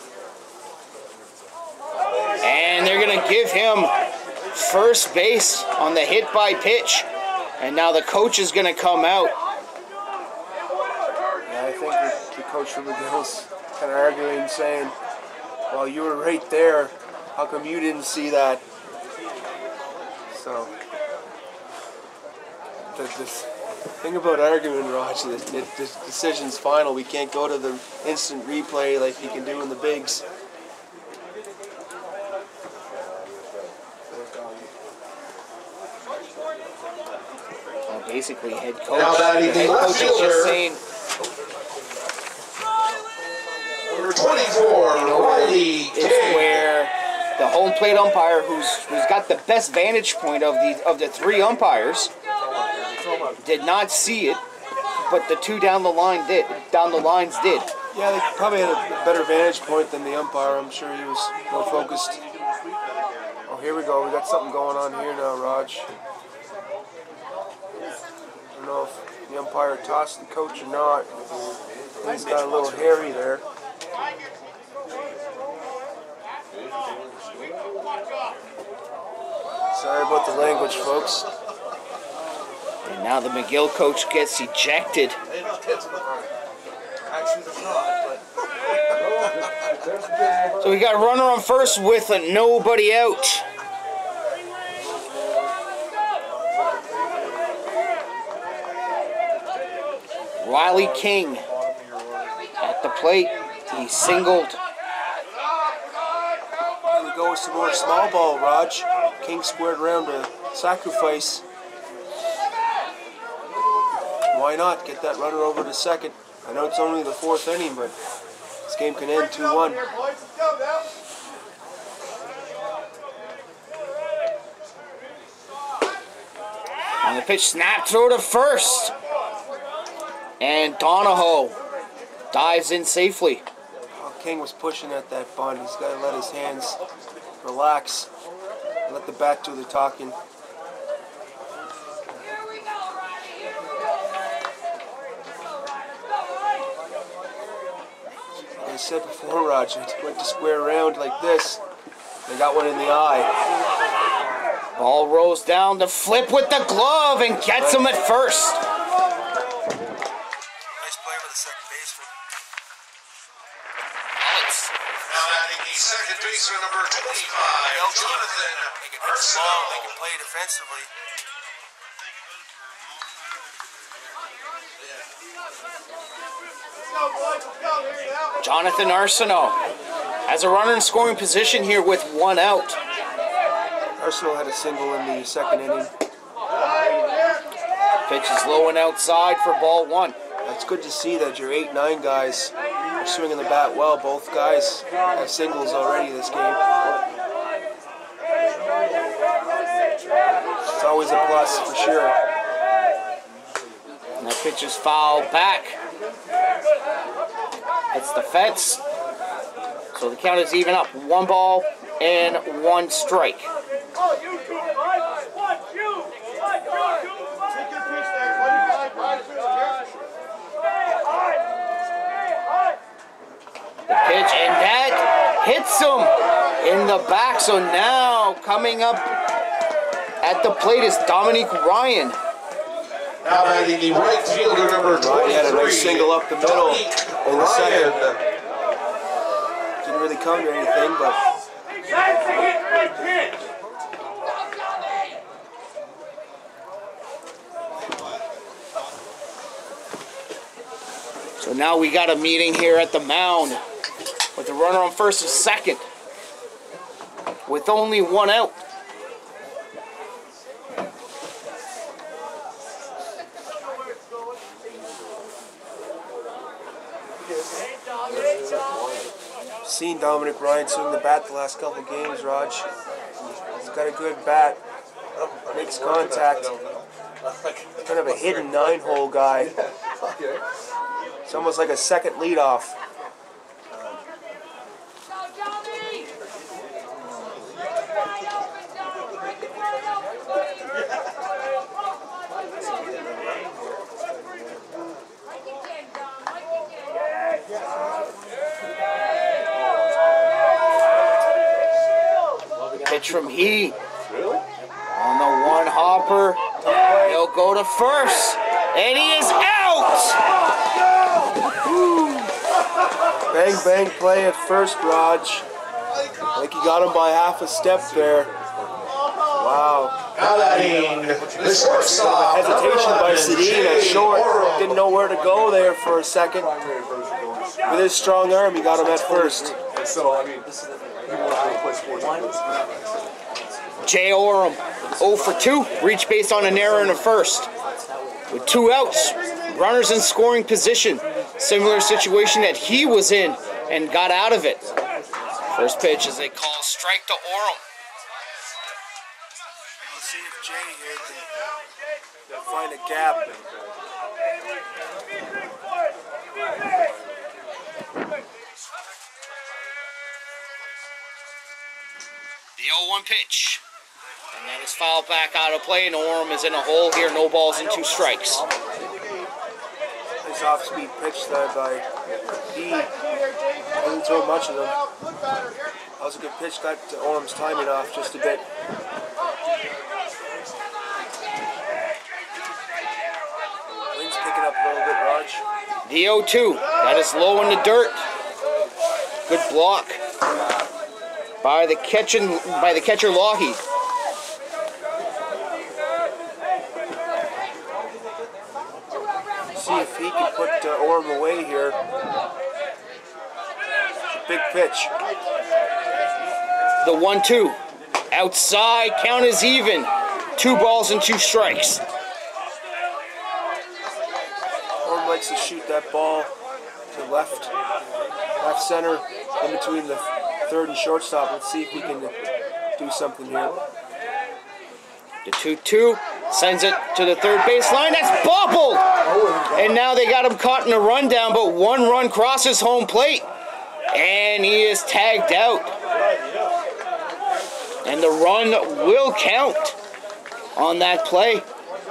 And they're going to give him first base on the hit by pitch. And now the coach is going to come out. Yeah, I think the, the coach from McGill's kind of arguing, saying, well, you were right there. How come you didn't see that? So, the, the thing about arguing, Raj, the, the, the decision's final. We can't go to the instant replay like you can do in the bigs. Well, basically, head coach. Now batting the head left coach is fielder, just saying, number twenty-four, Riley it's King. where the home plate umpire, who's who's got the best vantage point of the of the three umpires, did not see it, but the two down the line did. Down the lines did. Yeah, they probably had a better vantage point than the umpire. I'm sure he was more focused. Oh, here we go. We got something going on here now, Raj. I don't know if the umpire tossed the coach or not. He's got a little hairy there. Sorry about the language, folks. And now the McGill coach gets ejected. So we got a runner on first with a nobody out. Riley King at the plate. He singled. Here we go with some more small ball, Raj. King squared around to sacrifice. Why not get that runner over to second? I know it's only the fourth inning, but this game can end two one. On the pitch, snap throw to first. And Donahoe dives in safely. Oh, King was pushing at that bunt. He's got to let his hands relax. Let the bat do the talking. Like I said before, Roger, they went to square around like this. They got one in the eye. Ball rolls down to flip with the glove and gets him at first. Nice play by the second baseman. Now adding the second baseman, number twenty-five, Jonathan They can hit the ball, they can play defensively. Jonathan Arsenault has a runner in scoring position here with one out. Arsenal had a single in the second inning. Pitch is low and outside for ball one. It's good to see that your eight nine guys are swinging the bat well. Both guys have singles already this game. It's always a plus for sure. And that pitch is fouled back. It's the fence. So the count is even up. One ball and one strike. The pitch, and that hits him in the back. So now coming up at the plate is Dominique Ryan. Now batting the right fielder, number Ryan had a twenty-three, nice single up the middle in the second. Ryan. Didn't really come to anything, but so now we got a meeting here at the mound with the runner on first and second with only one out. seen Dominic Ryan swing the bat the last couple of games, Raj. He's got a good bat, makes contact. Kind of a hidden nine-hole guy. It's almost like a second leadoff. Pitch from He. On the one hopper. He'll go to first. And he is out! Bang, bang play at first, Raj. I think he got him by half a step there. Wow. Now batting the shortstop. Hesitation by Sedin at short. Didn't know where to go there for a second. With his strong arm, he got him at first. Jay Oram, oh for two, reached base on an error in the first. With two outs, runners in scoring position. Similar situation that he was in and got out of it. First pitch as they call strike to Oram. Let's see if Jay here can find a gap. The oh one pitch. And that is fouled back out of play, and Oram is in a hole here. No balls and two strikes. Nice off-speed pitch there by He. Didn't throw much of them. That was a good pitch. Got Oram's timing off just a bit. Wind's picking up a little bit, Raj. The oh two. That is low in the dirt. Good block by the catching by the catcher Lougheed. See if he can put uh, Oram away here. Big pitch. The one two. Outside, count is even. Two balls and two strikes. Oram likes to shoot that ball to left, left center, in between the third and shortstop. Let's see if we can do something here. The two two. Sends it to the third base line. That's bobbled! And now they got him caught in a rundown, but one run crosses home plate. And he is tagged out. And the run will count on that play.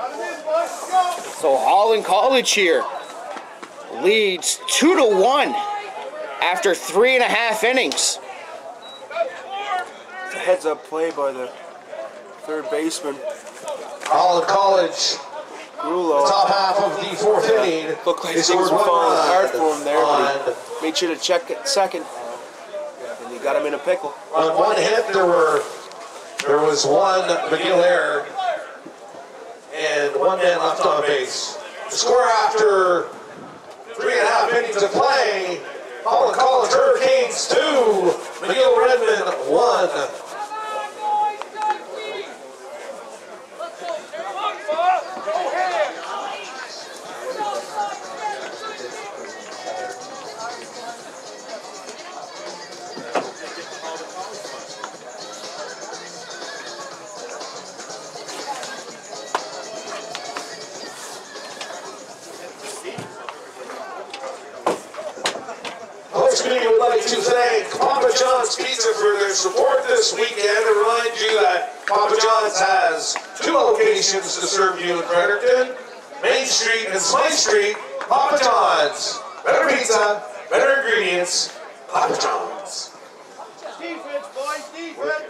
So Holland College here leads two to one after three and a half innings. It's a heads-up play by the third baseman. Holland College, Rulo. the top half of the fourth inning. Looked like They things were scored one falling run hard for him there, but on- he made sure to check it second. And he got him in a pickle. On one hit, there were there was one McGill error and one man left on base. The score after three and a half innings of play: Holland College Hurricanes two, McGill Redmen one. Committee would like to thank Papa John's Pizza for their support this weekend and remind you that Papa John's has two locations to serve you in Fredericton: Main Street and Smythe Street. Papa John's. Better pizza, better ingredients. Papa John's. Defense, boys, defense.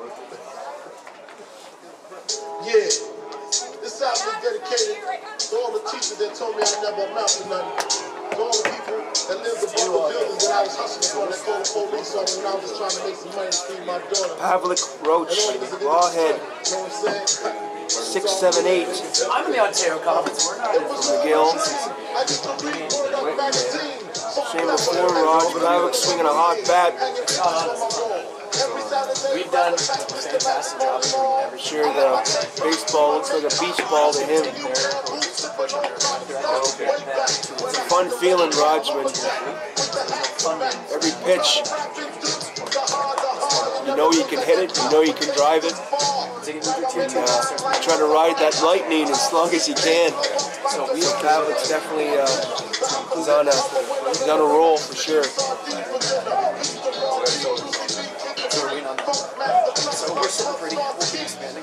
Yeah, this album is dedicated to all the teachers that told me I never amount to nothing. To all the people that lived above the buildings that I was hustling for, that called the police on me when I was just trying to make some money to feed my daughter. Pavlik, Roach, Lawhead, You know what I'm saying? six, seven, eight. I'm in the Ontario Conference. We're not in McGill. I just don't read word on the magazine. Shameless four, Raj Pavlik swinging a hot bat. We've done a fantastic job of every Sure, the baseball looks like a beach ball to him. It's a fun feeling, Raj, when every pitch, you know you can hit it, you know you can drive it, and uh, try to ride that lightning as long as you can. So Pavlik's definitely uh, he's on a he's on a roll for sure. So we're sitting pretty. We'll be expanding.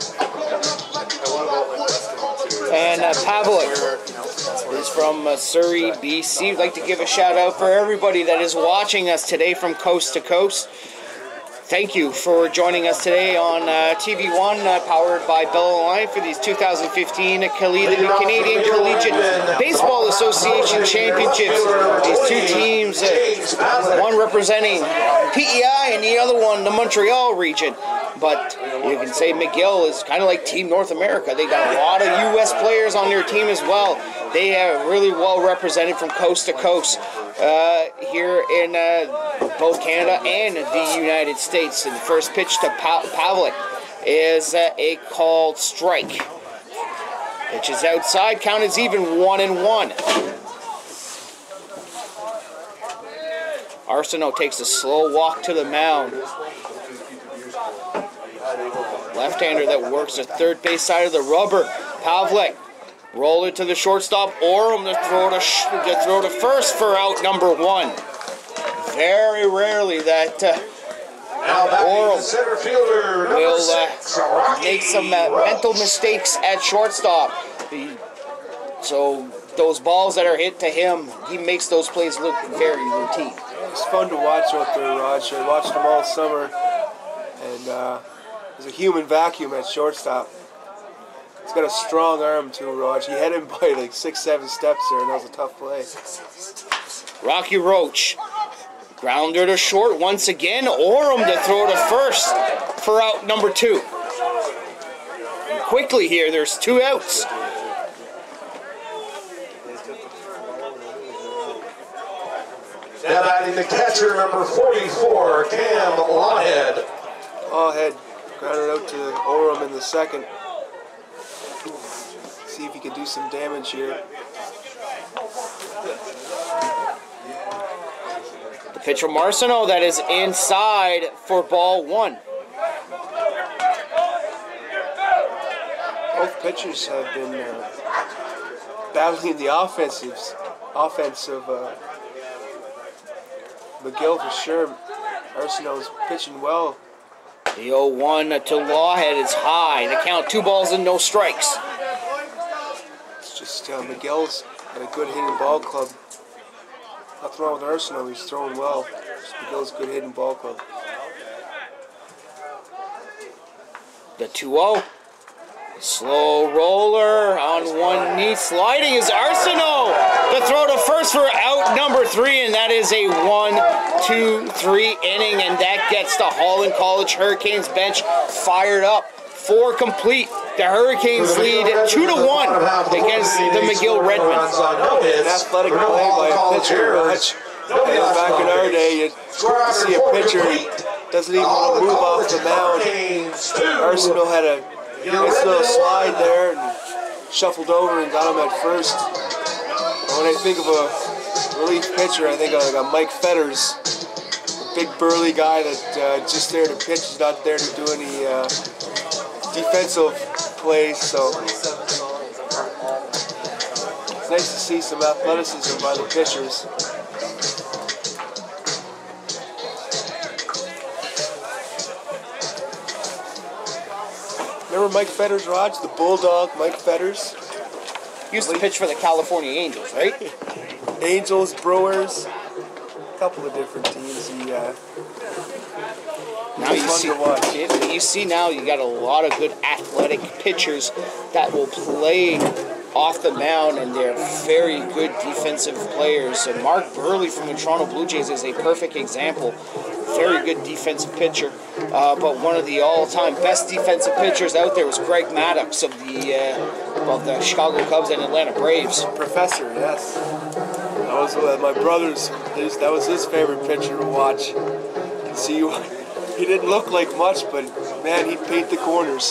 And uh, Pavlik is from uh, Surrey, B C. We'd like to give a shout out for everybody that is watching us today from coast to coast. Thank you for joining us today on uh, T V one, uh, powered by Bell Line for these two thousand fifteen Canadian Collegiate Baseball Association Championships. These two teams, uh, one representing P E I and the other one the Montreal region. But you can say McGill is kind of like Team North America. They got a lot of U S players on their team as well. They are really well represented from coast to coast uh, here in uh, both Canada and the United States. And the first pitch to pa Pavlik is uh, a called strike. Pitch is outside. Count is even one and one. Arsenault takes a slow walk to the mound. Left-hander that works the third base side of the rubber. Pavlik roll it to the shortstop. Orem to throw to, sh to throw to first for out number one. Very rarely that uh, Orem Center fielder will uh, make some uh, mental mistakes at shortstop. He, so those balls that are hit to him, he makes those plays look very routine. It's fun to watch out there, Raj. I watched him all summer, and uh, there's a human vacuum at shortstop. He's got a strong arm too, Raj. He had him by like six, seven steps there, and that was a tough play. Rocky Roach, grounder to short once again. Orem to throw to first for out number two. And quickly here, there's two outs. Now batting the catcher, number forty-four, Cam Lawhead. Lawhead grounded out to Orem in the second. See if he can do some damage here. The pitch from Arsenault that is inside for ball one. both pitchers have been uh, battling the offensives, offensive. Uh, McGill for sure. Arsenault's pitching well. The oh one to Lawhead is high. The count two balls and no strikes. It's just uh, McGill's got a good hitting ball club. Nothing wrong with Arsenault. He's throwing well. Just McGill's good hitting ball club. The two oh. Slow roller on one knee. Sliding is Arsenault. The throw to first for out number three, and that is a one, two, three inning, and that gets the Holland College Hurricanes bench fired up. Four complete. The Hurricanes lead two to one against the McGill Redmen. An athletic play by a pitcher. Raj. Back in our day, you see a pitcher doesn't even want to move off the mound. Arsenault had a nice little slide there and shuffled over and got him at first. When I think of a relief pitcher, I think of like a Mike Fetters, a big burly guy that uh, just there to pitch, is not there to do any uh, defensive plays. So it's nice to see some athleticism by the pitchers. Remember Mike Fetters, Raj? The Bulldog, Mike Fetters? Used to pitch for the California Angels, right? Angels, Brewers, a couple of different teams. He, uh, now you see, it, you see now you got a lot of good athletic pitchers that will play off the mound, and they're very good defensive players. So Mark Burley from the Toronto Blue Jays is a perfect example. Very good defensive pitcher, uh, but one of the all-time best defensive pitchers out there was Greg Maddox of the uh, of the Chicago Cubs and Atlanta Braves. Professor, yes. That was uh, my brother's. His, that was his favorite pitcher to watch. You see, he didn't look like much, but man, he'd paint the corners.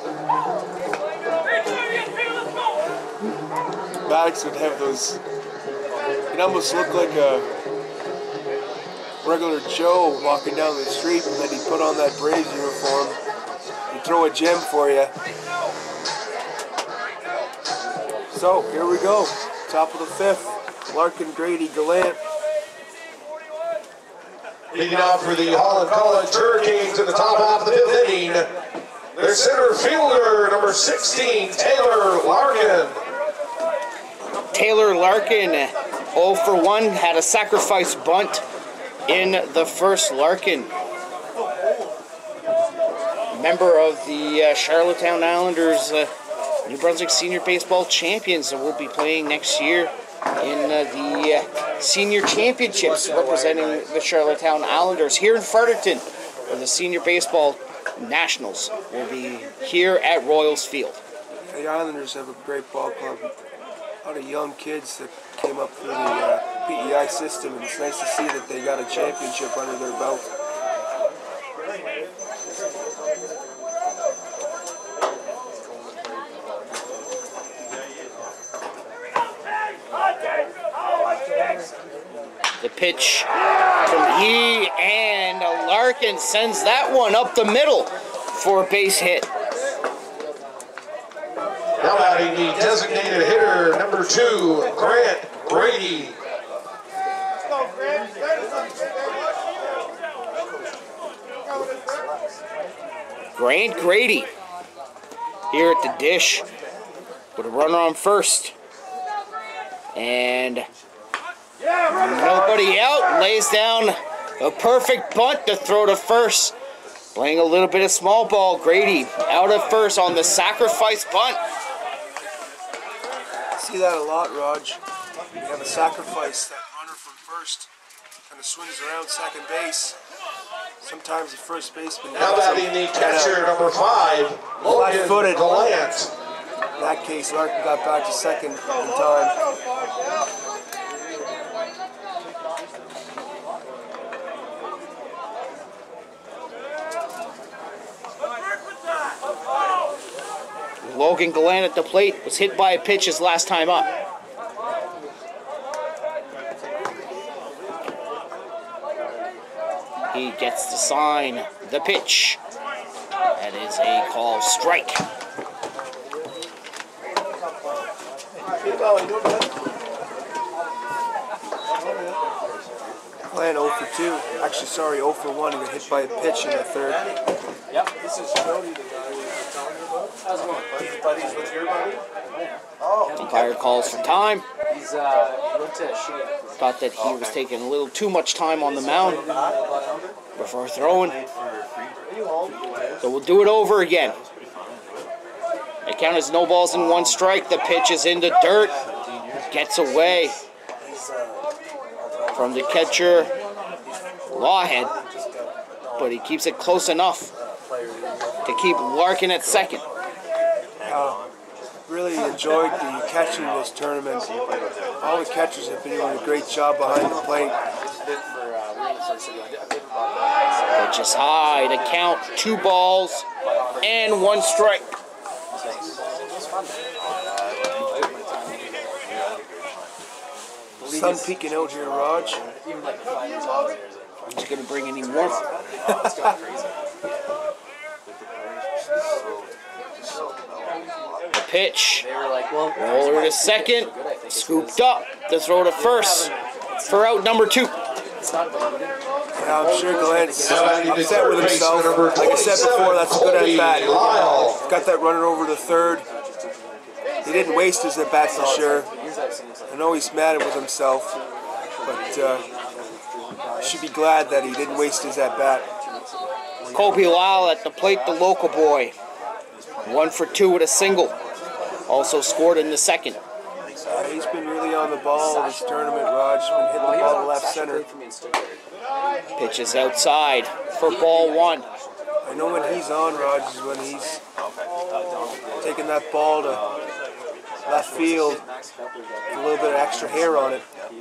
Maddox would have those. He'd almost look like a regular Joe walking down the street, and then he'd put on that Braves uniform and throw a gem for you. So, here we go. Top of the fifth. Larkin, Grady, Gallant. Leading off for the Holland College Hurricanes in the top half of the fifth inning, their center fielder, number sixteen, Taylor Larkin. Taylor Larkin, oh for one, had a sacrifice bunt in the first. Larkin, member of the uh, Charlottetown Islanders, uh, New Brunswick Senior Baseball Champions, and will be playing next year in uh, the uh, Senior Championships, representing the Charlottetown Islanders here in Fredericton, where the Senior Baseball Nationals will be here at Royals Field. The Islanders have a great ball club. A lot of young kids that came up through the uh, P E I system, and it's nice to see that they got a championship under their belt. The pitch from he, and Larkin sends that one up the middle for a base hit. Now batting the designated hitter, number two, Grant Grady. Grant Grady here at the dish with a runner on first. And nobody out, lays down a perfect bunt to throw to first. Playing a little bit of small ball. Grady out at first on the sacrifice bunt. See that a lot, Raj. You have a sacrifice, that runner from first kind of swings around second base. Sometimes the first baseman. Now batting the catcher, number five, Logan Gallant. In that case, Larkin got back to second in time. Logan Gallant at the plate was hit by a pitch his last time up. He gets the sign, the pitch. That is a call strike. Playing oh for two. Actually, sorry, oh for one. He got hit by a pitch in the third. Yep, this is Jody, the guy we were talking about. How's it going? Buddies with your buddy? Oh, Umpire calls for time. He's, uh, he went to Shea. Thought that he was taking a little too much time on the mound before throwing. So we'll do it over again. It count as no balls and one strike. The pitch is into dirt. Gets away from the catcher, Lawhead, but he keeps it close enough to keep Larkin at second. Uh, really enjoyed the catching this tournament. All the catchers have been doing a great job behind the plate. Pitch is high to count two balls and one strike. Sun peeking out here, Raj. He's going to bring any warmth. The pitch. Roller to second. Scooped up. The throw to first for out number two. Yeah, I'm sure Glenn's upset with himself. Like I said before, that's a good at bat. Got that runner over to third. He didn't waste his at bat for sure. I know he's mad with himself, but uh, should be glad that he didn't waste his at bat. Kobe Lyle at the plate, the local boy. One for two with a single. Also scored in the second. Uh, he's been really on the ball this tournament, Raj. He's been hitting the ball to left center. Pitches outside for ball one. I know when he's on, Raj, is when he's taking that ball to left field with a little bit of extra hair on it.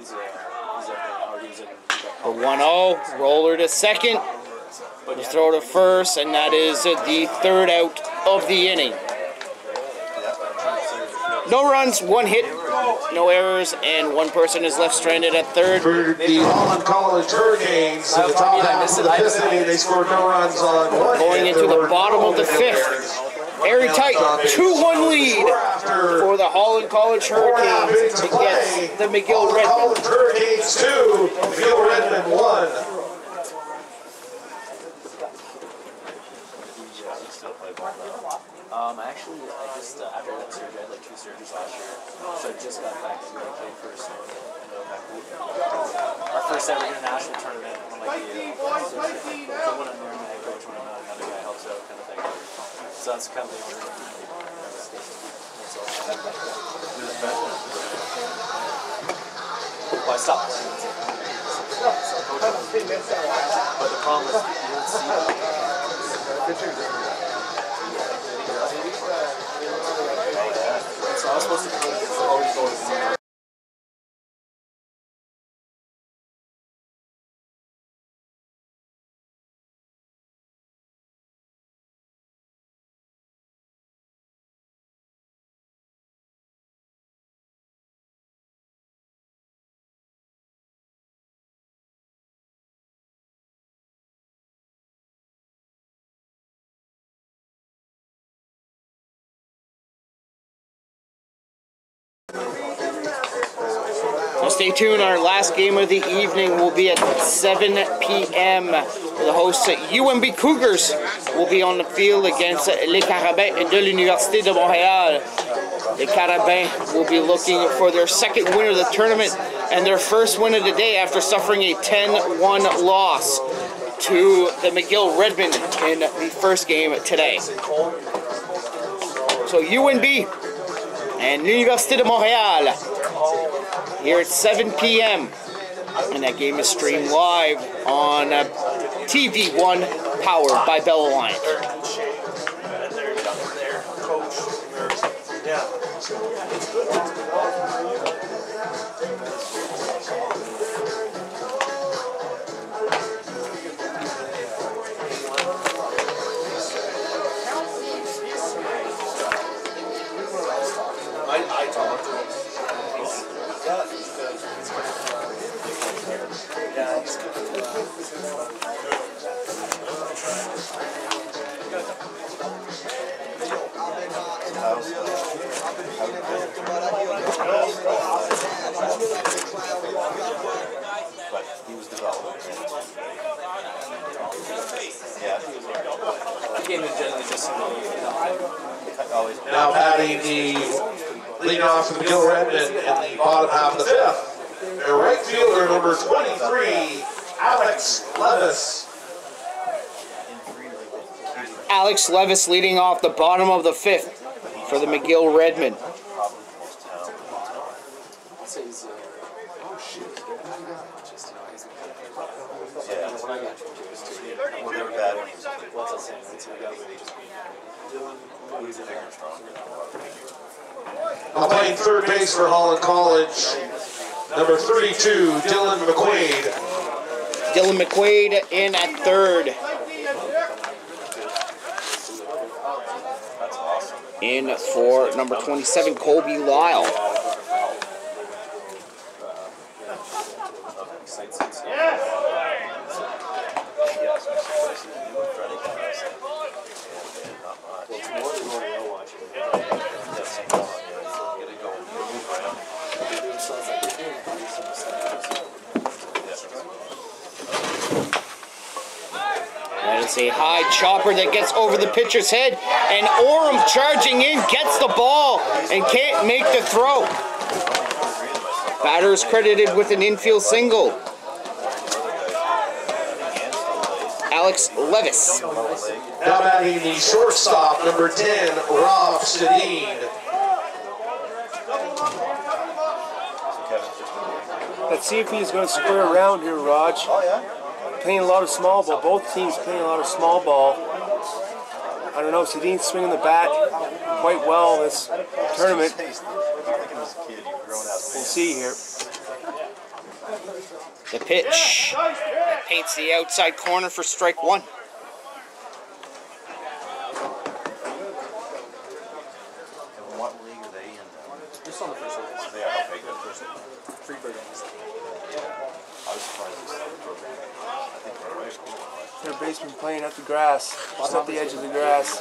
For one oh, roller to second. The throw to first, and that is the third out of the inning. No runs, one hit, no errors, and one person is left stranded at third. For the Holland College Hurricanes, in the top half of the fifth inning, they scored no runs on one. Going into the bottom of the fifth. Very tight, two one lead for the Holland College Hurricanes against the McGill Redmen. College Hurricanes two, McGill Redmen one. Um, actually, I just, uh, after that surgery, I had like two surgeries last year, so I just got back to like, play first. Our first ever international tournament, I'm like the, uh, so when I'm there, I'm the head coach, when I'm not, another guy helps out, kind of thing. So that's kind of the order. Well, I stopped. But the problem is, you don't see that. So I was supposed to always go So stay tuned. Our last game of the evening will be at seven p m The hosts U M B Cougars will be on the field against les Carabins de l'Université de Montréal. The Carabins will be looking for their second win of the tournament and their first win of the day after suffering a ten one loss to the McGill Redmen in the first game today. So U N B and l'Université de Montréal here at seven p m And that game is streamed live on uh, T V one, powered by Bell Alliance. I talked to him. Yeah, he's good. house. But he was developed. Yeah. Game is generally just Always. Now batting the leading off for the McGill Redmen in the bottom half of the fifth. Their right fielder, number twenty-three, Alex Levis. Alex Levis leading off the bottom of the fifth for the McGill Redmen. Now playing third base for Holland College, number thirty-two, Dylan McQuaid. Dylan McQuaid in at third. In for number twenty-seven, Colby Lyle. That is a high chopper that gets over the pitcher's head, and Orem charging in, gets the ball, and can't make the throw. Batter is credited with an infield single. Alex Levis. Now batting the shortstop, number ten, Rob Stadine. Let's see if he's going to square around here, Raj. Oh, yeah? Playing a lot of small ball. Both teams playing a lot of small ball. I don't know, Sadine's swinging the bat quite well this tournament. We'll see here. The pitch paints the outside corner for strike one. And what league are they in? just on the first one. They are okay, good. Free bird games. I was surprised they started program. I think they're right. Third baseman playing at the grass, just at the edge of the grass.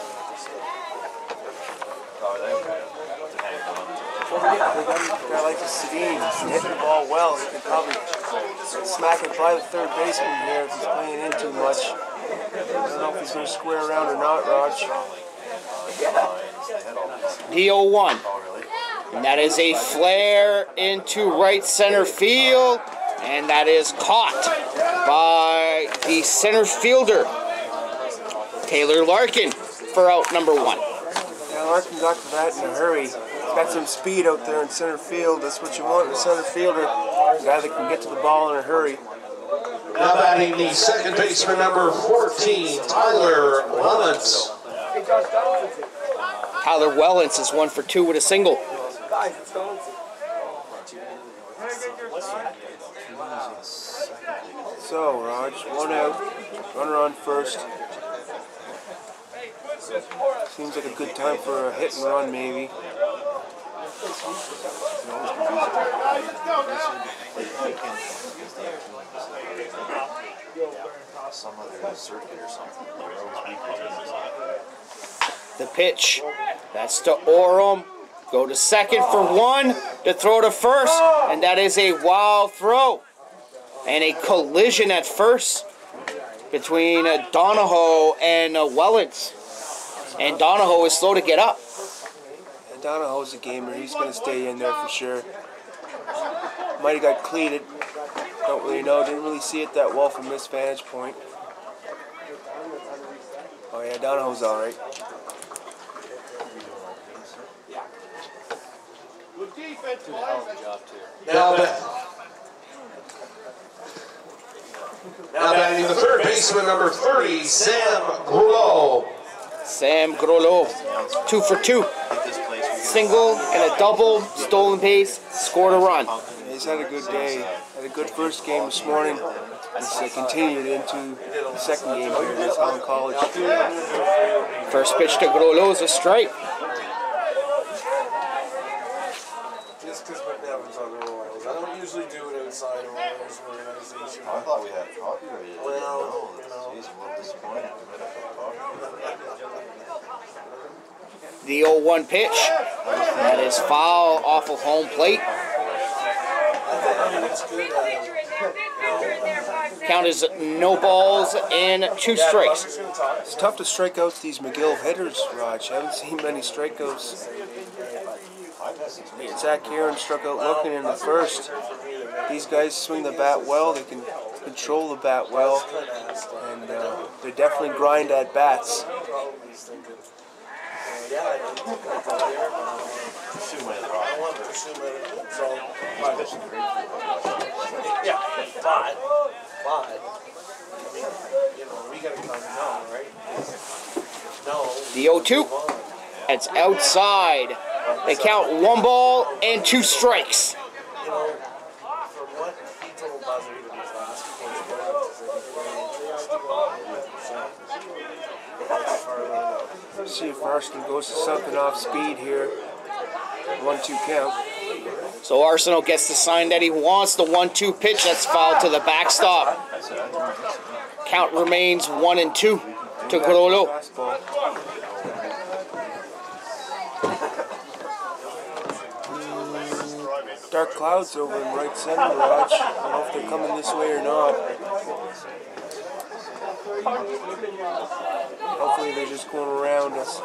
Oh, they okay. To hang on. They got a guy like Sadine, he's hitting the ball well. He can probably smack it by the third baseman here if he's playing in too much. I don't know if he's going to square around or not, Raj. D oh one. Oh, really? And that is a flare into right center field. And that is caught by the center fielder, Taylor Larkin, for out number one. Yeah, Larkin got to that in a hurry. He's got some speed out there in center field. That's what you want in a center fielder. A guy that can get to the ball in a hurry. Now batting the second baseman, number fourteen, Tyler Wellens. Tyler Wellens is one for two with a single. So, Raj, one out, runner on first. Seems like a good time for a hit and run, maybe. Some other circuit or something. The pitch, that's to Orem. Go to second for one, to throw to first, and that is a wild throw. And a collision at first between uh, Donahoe and uh, Wellens. And Donahoe is slow to get up. And Donahoe's a gamer. He's going to stay in there for sure. Might have got cleated. Don't really know. Didn't really see it that well from this vantage point. Oh yeah, Donahoe's all right. Good defense, boys. Hell of a job too. Now, ba- now batting the third baseman, number thirty, Sam Grullo. Sam Grollo, two for two. Single and a double, stolen base, scored a run. He's had a good day. Had a good first game this morning. It's uh, continued into the second game here against Holland College. First pitch to Grollo is a strike. Just because McNevins on the Royals. I don't usually do it outside Royals organization. I thought we had copyrighted. Well, no, you know. geez, I'm a little disappointed. We might have got copyrighted. The oh one pitch. That is foul off of home plate. Count is no balls and two strikes. It's tough to strike out these McGill hitters, Raj. I haven't seen many strikeouts. Zach Aaron struck out looking in the first. These guys swing the bat well. They can control the bat well, and uh, they definitely grind at bats. Yeah, but, but, I mean, you know, we gotta come now, right? No. The oh two. It's outside. They count one ball and two strikes. You know, from what he told Buzzer to his last Let's see if Arsenal goes to something off speed here. one two count. So Arsenal gets the sign that he wants. The one two pitch, that's fouled to the backstop. Count remains one and two to Grolo. Dark clouds over in right center, Raj. I don't know if they're coming this way or not. Hopefully they're just going around us.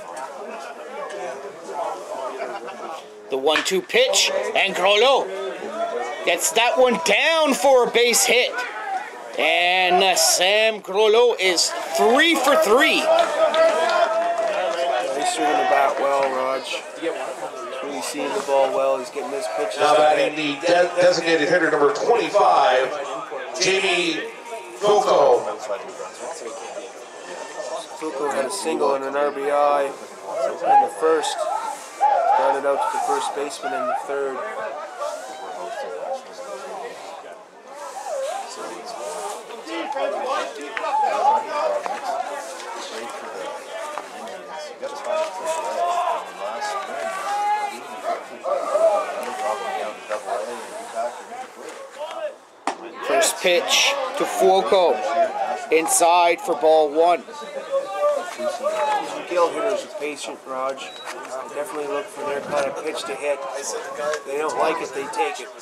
The one two pitch, and Grolo gets that one down for a base hit. And uh, Sam Grolo is three for three. He's swinging the bat well, Raj. He's really seeing the ball well. He's getting his pitches. Now batting the de designated hitter number twenty-five, Jamie Foucault. Foucault had a single and an R B I in the first. Grounded out to the first baseman in the third. First pitch to Foucault. Inside for ball one. These McGill hitters are patient, Raj. They definitely look for their kind of pitch to hit. If they don't like it, they take it.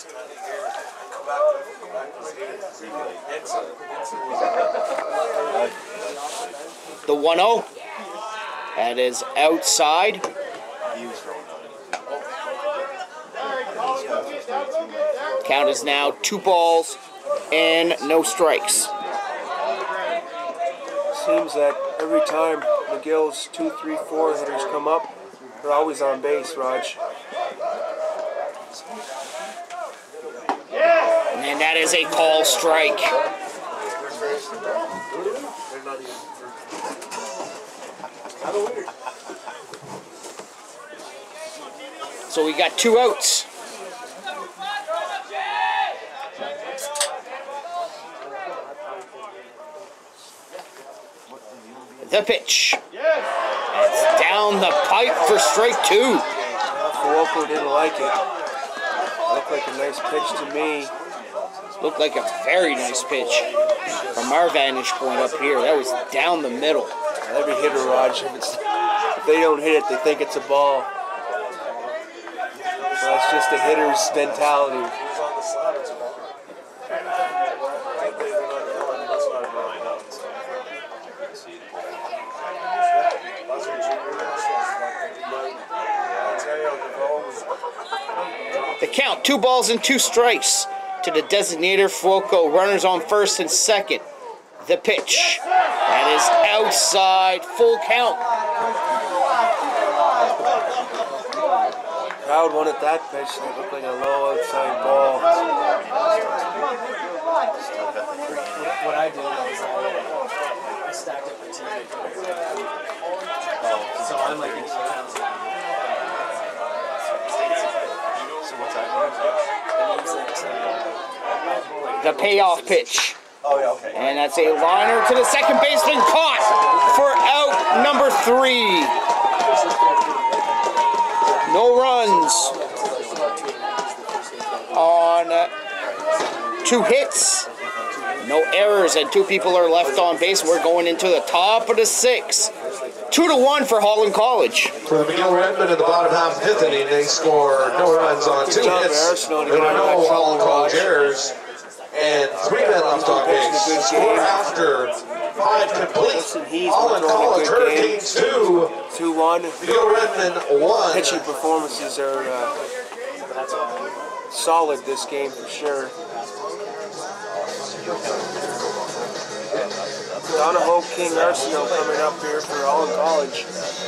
The one oh. That is outside. Count is now two balls and no strikes. Seems that every time McGill's two, three, four hitters come up, they're always on base, Raj. And that is a call strike. So we got two outs. The pitch. It's down the pipe for strike two. Foucault didn't like it. Looked like a nice pitch to me. Looked like a very nice pitch. From our vantage point up here, that was down the middle. Every hitter, Raj, if, it's, if they don't hit it, they think it's a ball. So that's just a hitter's mentality. The count, two balls and two strikes to the designator Foucault. Runners on first and second. The pitch. That is outside, full count. Crowd wanted that pitch. It looked like a low outside ball. What I did was I, I stacked up my T V. So I'm like in the house. The payoff pitch. Oh, yeah, okay. And that's a liner to the second baseman, caught for out number three. No runs on two hits. No errors, and two people are left on base. We're going into the top of the sixth. Two to one for Holland College. For the McGill Redmen in the bottom half of the fifth inning, they score no runs on two hits. There were no Holland College errors, and three men left on base. The score after five complete. Holland College Hurricanes two, two one. McGill Redmen one. Pitching performances are uh, solid this game for sure. Donahoe King Arsenal coming up here for Holland College.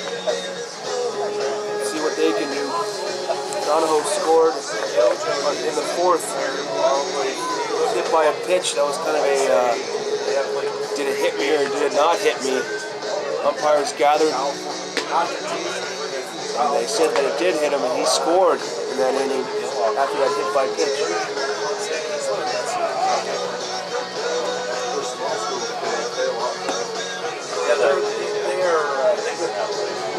See what they can do. Donahoe scored in the fourth. Hit by a pitch that was kind of a, uh, did it hit me or did it not hit me? Umpires gathered. And they said that it did hit him and he scored in that inning after that hit by pitch. Yeah, they're, they are, uh, they would have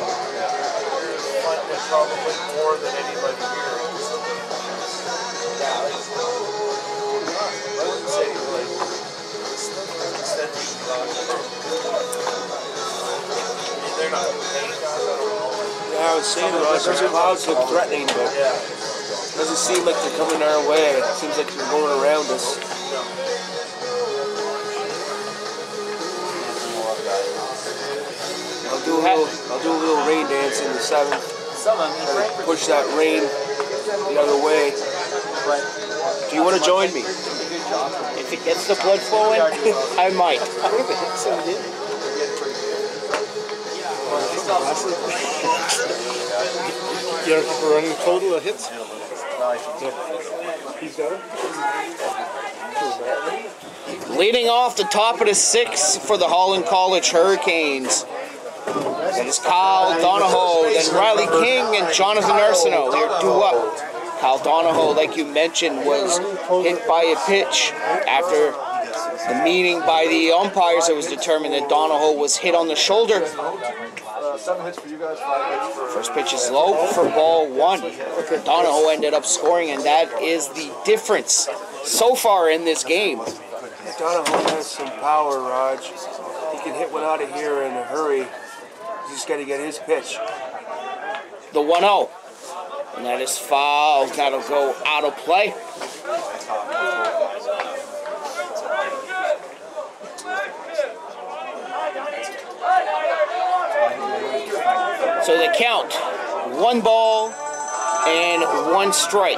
fun probably more than anybody here. Yeah, like, I wouldn't say like, extension, uh, I mean, they're not paying guys, I don't know. Yeah, I was saying, Roger, the clouds look threatening, but Yeah. it doesn't seem like they're coming our way. It seems like they're going around us. I'll do a little, I'll do a little rain dance in the seventh. Push that rain the other way. Do you want to join me? If it gets the blood flowing, I might. You're running total of hits? He's got it? Leading off the top of the sixth for the Holland College Hurricanes. That is Kyle Donahoe, then Riley King and Jonathan Arsenault. They're due up. Kyle Donahoe, like you mentioned, was hit by a pitch. After the meeting by the umpires, it was determined that Donahoe was hit on the shoulder. First pitch is low for ball one. Donahoe ended up scoring, and that is the difference so far in this game. Donahoe has some power, Raj. He can hit one out of here in a hurry. He's just got to get his pitch. The one oh. And that is foul. That'll go out of play. So the count, one ball and one strike.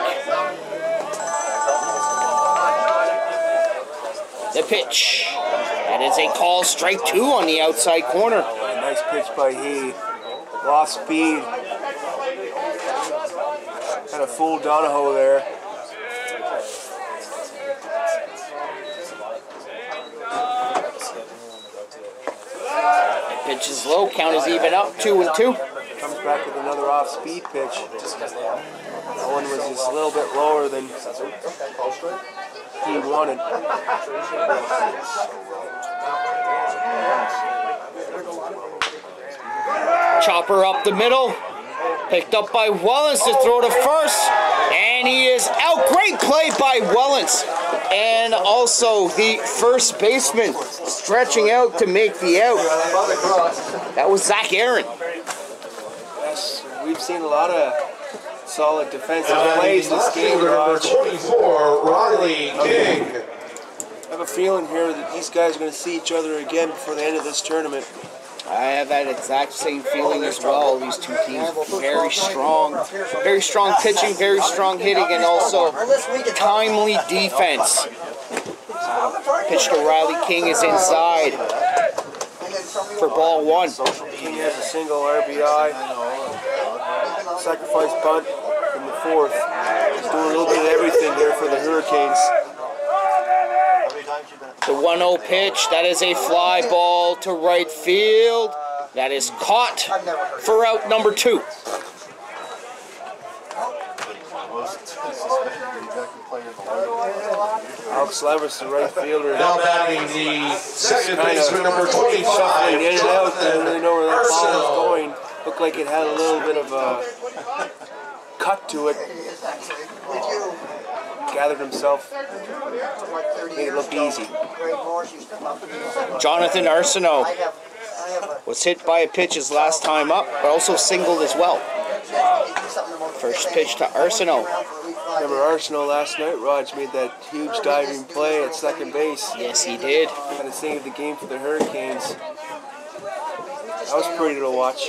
The pitch. That is a call, strike two on the outside corner. Nice pitch by he. Lost speed. Kind of fooled Donahoe there. The pitch is low, count is even up, two and two. Comes back with another off-speed pitch. That one was just a little bit lower than he wanted. Chopper up the middle. Picked up by Wellens to throw to first. And he is out. Great play by Wellens. And also the first baseman stretching out to make the out. That was Zach Aaron. Yes, we've seen a lot of solid defensive plays this game. Number twenty-four, Riley King. I have a feeling here that these guys are going to see each other again before the end of this tournament. I have that exact same feeling as well. These two teams very strong, very strong pitching, very strong hitting, and also timely defense. Pitch to Riley King is inside for ball one. King has a single R B I. Sacrifice bunt in the fourth. He's doing a little bit of everything here for the Hurricanes. The one oh pitch, that is a fly ball to right field. That is caught for out number two. Alex Levis, the right fielder. Now batting the second baseman, number twenty-five, in and out, didn't really know where that ball was Arsenault. going. Looked like it had a little bit of a cut to it. Gathered himself, made it look easy. Jonathan Arsenault was hit by a pitch his last time up, but also singled as well. First pitch to Arsenault. Remember Arsenault last night, Raj made that huge diving play at second base. Yes, he did. Had to save the game for the Hurricanes. That was pretty to watch.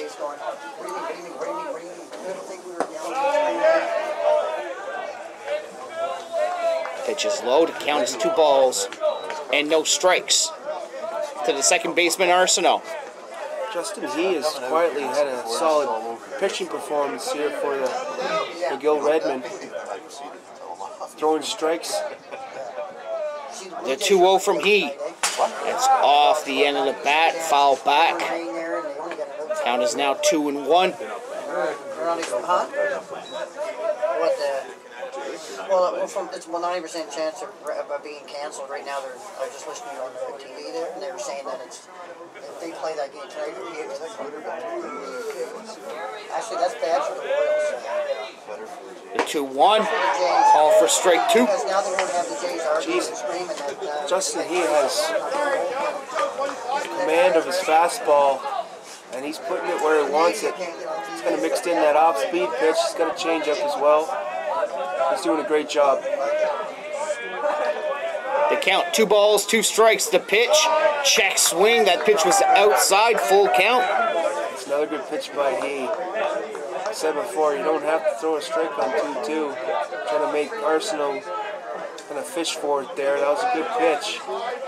Pitch is low to count as two balls and no strikes to the second baseman Arsenault. Justin He has quietly had a solid pitching performance here for the McGill Redmen. Throwing strikes. The two oh from He. That's off the end of the bat, foul back. Count is now two and one. Huh? What the? Well, from, it's a ninety percent chance of, of being canceled right now. They're, I was just listening on the T V there, and they were saying that it's if they play that game tonight, actually that's bad for the Royals. The two one. Call for strike two. Because now they won't have the Jays arguing and screaming that. Uh, Justin He has command of his fastball, and he's putting it where he wants it. He's going to mix in that off-speed pitch. He's got a change-up as well. He's doing a great job. The count, two balls, two strikes. The pitch, check swing. That pitch was outside, full count. It's another good pitch by He. I said before, you don't have to throw a strike on two two. Trying to make Arsenault kind of fish for it there. That was a good pitch.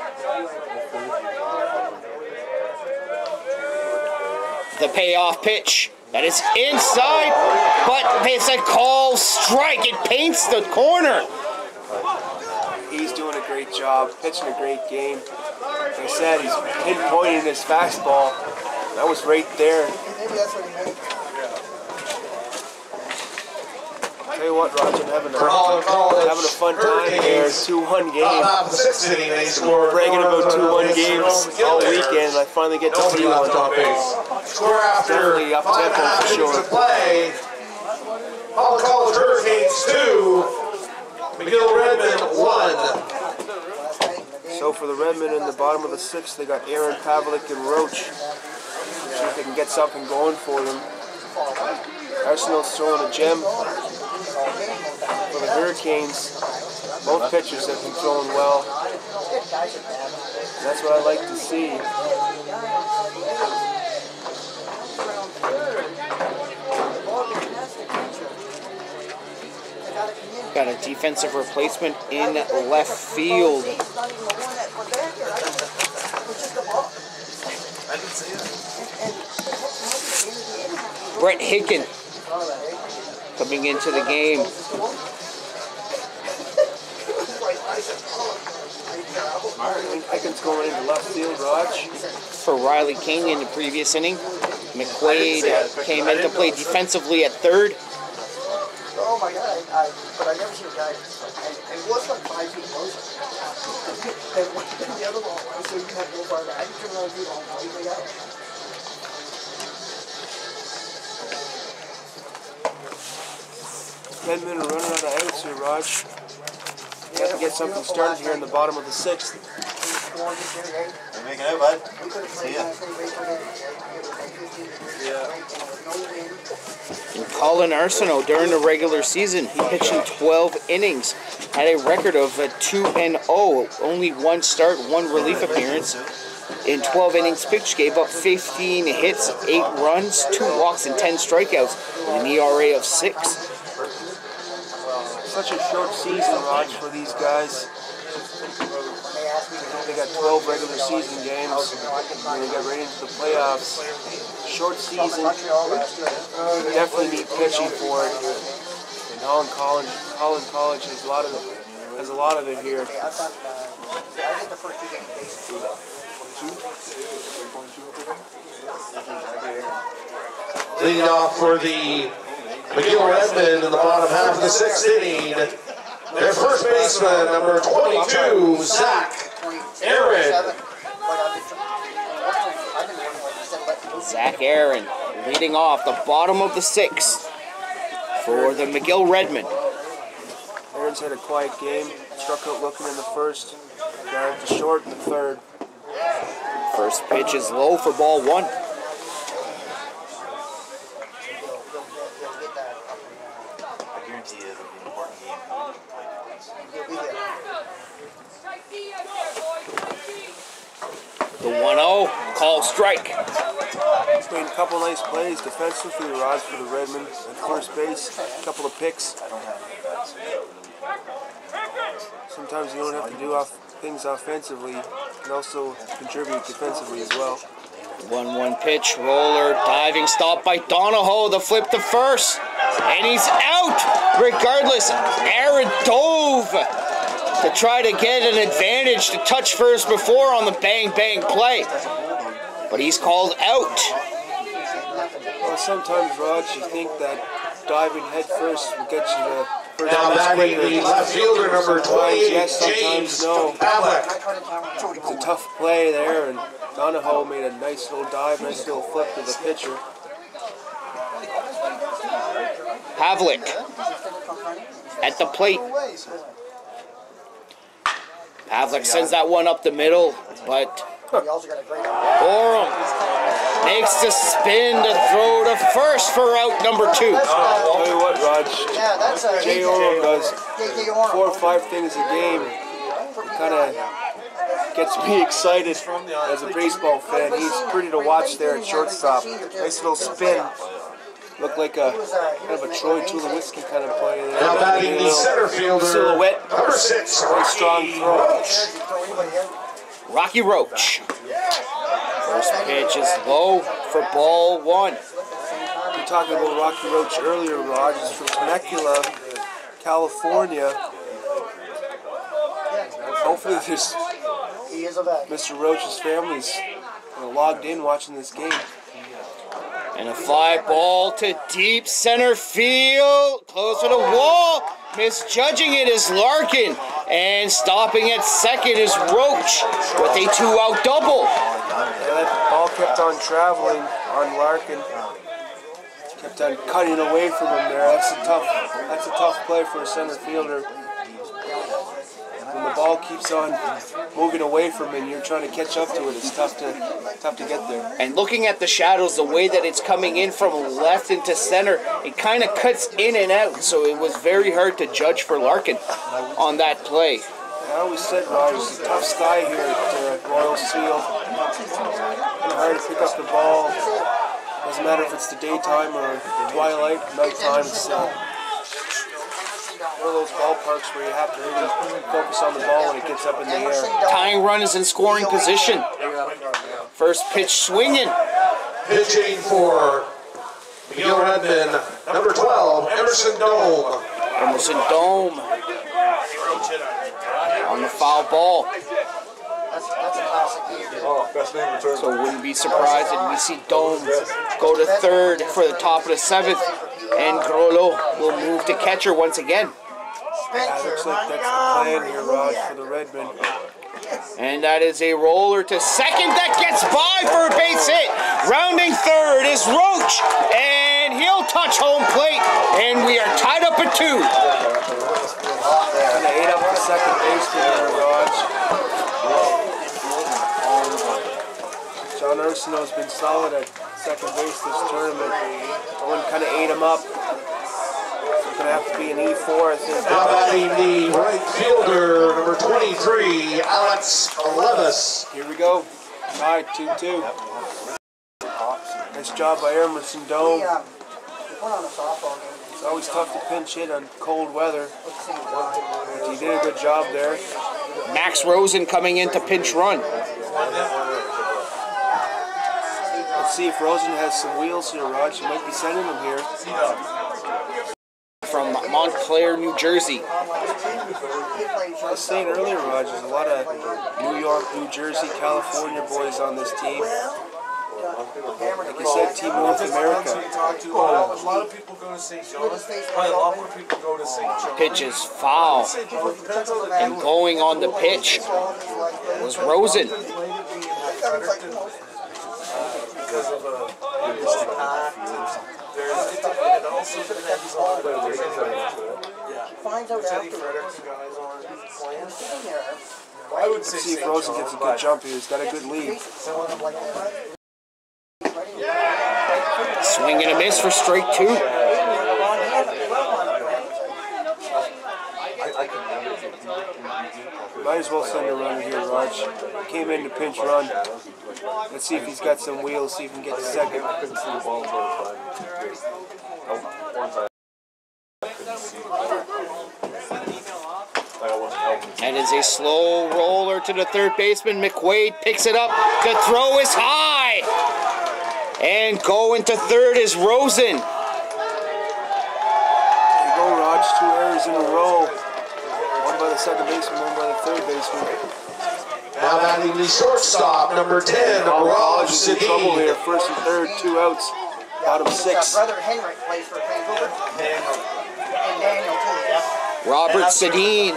The payoff pitch. That is inside, but it's a call strike. It paints the corner. He's doing a great job, pitching a great game. Like I said, he's pinpointing his fastball. That was right there. Tell you what, Roger, I'm having a, having a fun time here. two one game. Bragging about two one games all weekend. I finally get to see one. Score after Definitely up tempo for sure. play. Hall College Hurricanes two, McGill Redmen one. So for the Redmen in the bottom of the sixth, they got Aaron Pavlik and Roach. See if they can get something going for them. Arsenault's throwing a gem for the Hurricanes. Both pitchers have been throwing well. That's what I like to see. Got a defensive replacement in left field. Brett Hicken coming into the game. Hicken's going into left field, Raj. For Riley King in the previous inning. McQuaid uh, came in to play defensively at third. Oh my God, I, I, but I never seen a guy, and it was like five feet closer. And the other ball, so you had to go far back. I can turn around and do it all the way out. Ten men are running out of outs here, Raj. You have to get something started here in the bottom of the sixth. You're making out, bud. See ya. And Colin Arsenault during the regular season, he pitched in twelve innings, had a record of uh, two and oh, only one start, one relief appearance. In twelve innings pitched, gave up fifteen hits, eight runs, two walks, and ten strikeouts, with an E R A of six. Such a short season, Raj, for these guys. They got twelve regular season games, and they got right into the playoffs. Short season, definitely need pitching for it. And Holland College, Holland College has a lot of it, has a lot of it here. Leading off for the McGill Redmen in the bottom half of the sixth inning, their first baseman, number twenty-two, Zach Aaron. Zach Aaron leading off the bottom of the sixth for the McGill Redmen. Aaron's had a quiet game, struck out looking in the first, got to short in the third. First pitch is low for ball one. I guarantee you it'll be an important game. The one oh, call strike. He's made a couple nice plays defensively, Rod, for the Redmen at first base. A couple of picks. Sometimes you don't have to do off things offensively. You can also contribute defensively as well. one one pitch, roller, diving stop by Donahoe, the flip to first. And he's out! Regardless, Aaron dove to try to get an advantage to touch first before on the bang-bang play. But he's called out. Well, sometimes, Rod, you think that diving head first will get you the first Now batting the left fielder, number twenty-eight, yes, James no. Pavlik. It's a tough play there, and Donahoe made a nice little dive, nice little flip to the pitcher. Pavlik at the plate. Pavlik sends that one up the middle, but Oram makes the spin to throw to first for out number two. I'll tell you what, Raj, Yeah, that's a Jay Oram does J J Oram. four or five things a game. Kind of gets me excited as a baseball fan. He's pretty to watch there at shortstop. Nice little spin. Looked like a kind of a Troy Tulowitzki kind of play there. Now batting the center fielder, silhouette. number six, Very strong throw. Rocky Roach. First pitch is low for ball one. We were talking about Rocky Roach earlier, Raj. He's from Temecula, California. Hopefully there's Mister Roach's family's logged in watching this game. And a fly ball to deep center field. Close to the wall. Misjudging it is Larkin. And stopping at second is Roach with a two-out double. Yeah, that ball kept on traveling on Larkin. Kept on cutting away from him there. That's a tough, that's a tough play for a center fielder. When the ball keeps on moving away from him, you're trying to catch up to it. It's tough to, tough to get there. And looking at the shadows, the way that it's coming in from left into center, it kind of cuts in and out. So it was very hard to judge for Larkin on that play. I always said, Rod, it's a tough sky here at uh, Royals Field. Kind of hard to pick up the ball. Doesn't matter if it's the daytime or twilight, nighttime. It's uh, one of those ballparks where you have to really focus on the ball when it gets up in the air. Tying run is in scoring position. First pitch swinging. Pitching for McGill Redmen, number twelve, Emerson Dome. Emerson Dome on the foul ball. So wouldn't be surprised if we see Dome go to third for the top of the seventh, and Grolo will move to catcher once again. Yeah, looks like that's the plan here, Rod, for the Redmen. And that is a roller to second that gets by for a base hit. Rounding third is Roach, and he'll touch home plate, and we are tied up at two. Kind of ate up the second baseman there, Raj. John Ursino's been solid at second base this tournament. Owen kind of ate him up. It's going to have to be an E four, I think. Now batting the right fielder, number twenty-three, Alex Levis. Here we go. Tied two two. Nice job by Emerson Dome. It's always tough to pinch hit on cold weather. But he did a good job there. Max Rosen coming in to pinch run. Let's see if Rosen has some wheels here, Raj. You might be sending him here. From Montclair, New Jersey. I was saying earlier, Raj, there's a lot of New York, New Jersey, California boys on this team. Like you said, Team North America. A lot of people go to Saint John's. Probably a lot more people go to Saint John's. Pitch is foul. And going on the pitch was Rosen. Because of a realistic path. It also depends on finds out afterwards. I would say see if Rosen gets a good jump here. He's got a good lead. Swing and a miss for strike two. Might as well send a runner here, Raj. Came in to pinch run. Let's see if he's got some wheels, see if he can get the second. That is a slow roller to the third baseman. McQuaid picks it up. The throw is high. And going to third is Rosen. There you go, Raj. Two errors in a row. One by the second baseman, one by the third baseman. Now batting the shortstop, number ten, Raj is in trouble here. First and third, two outs. Bottom six. Brother Henrik plays for Vancouver. And Daniel too. Robert Sedin.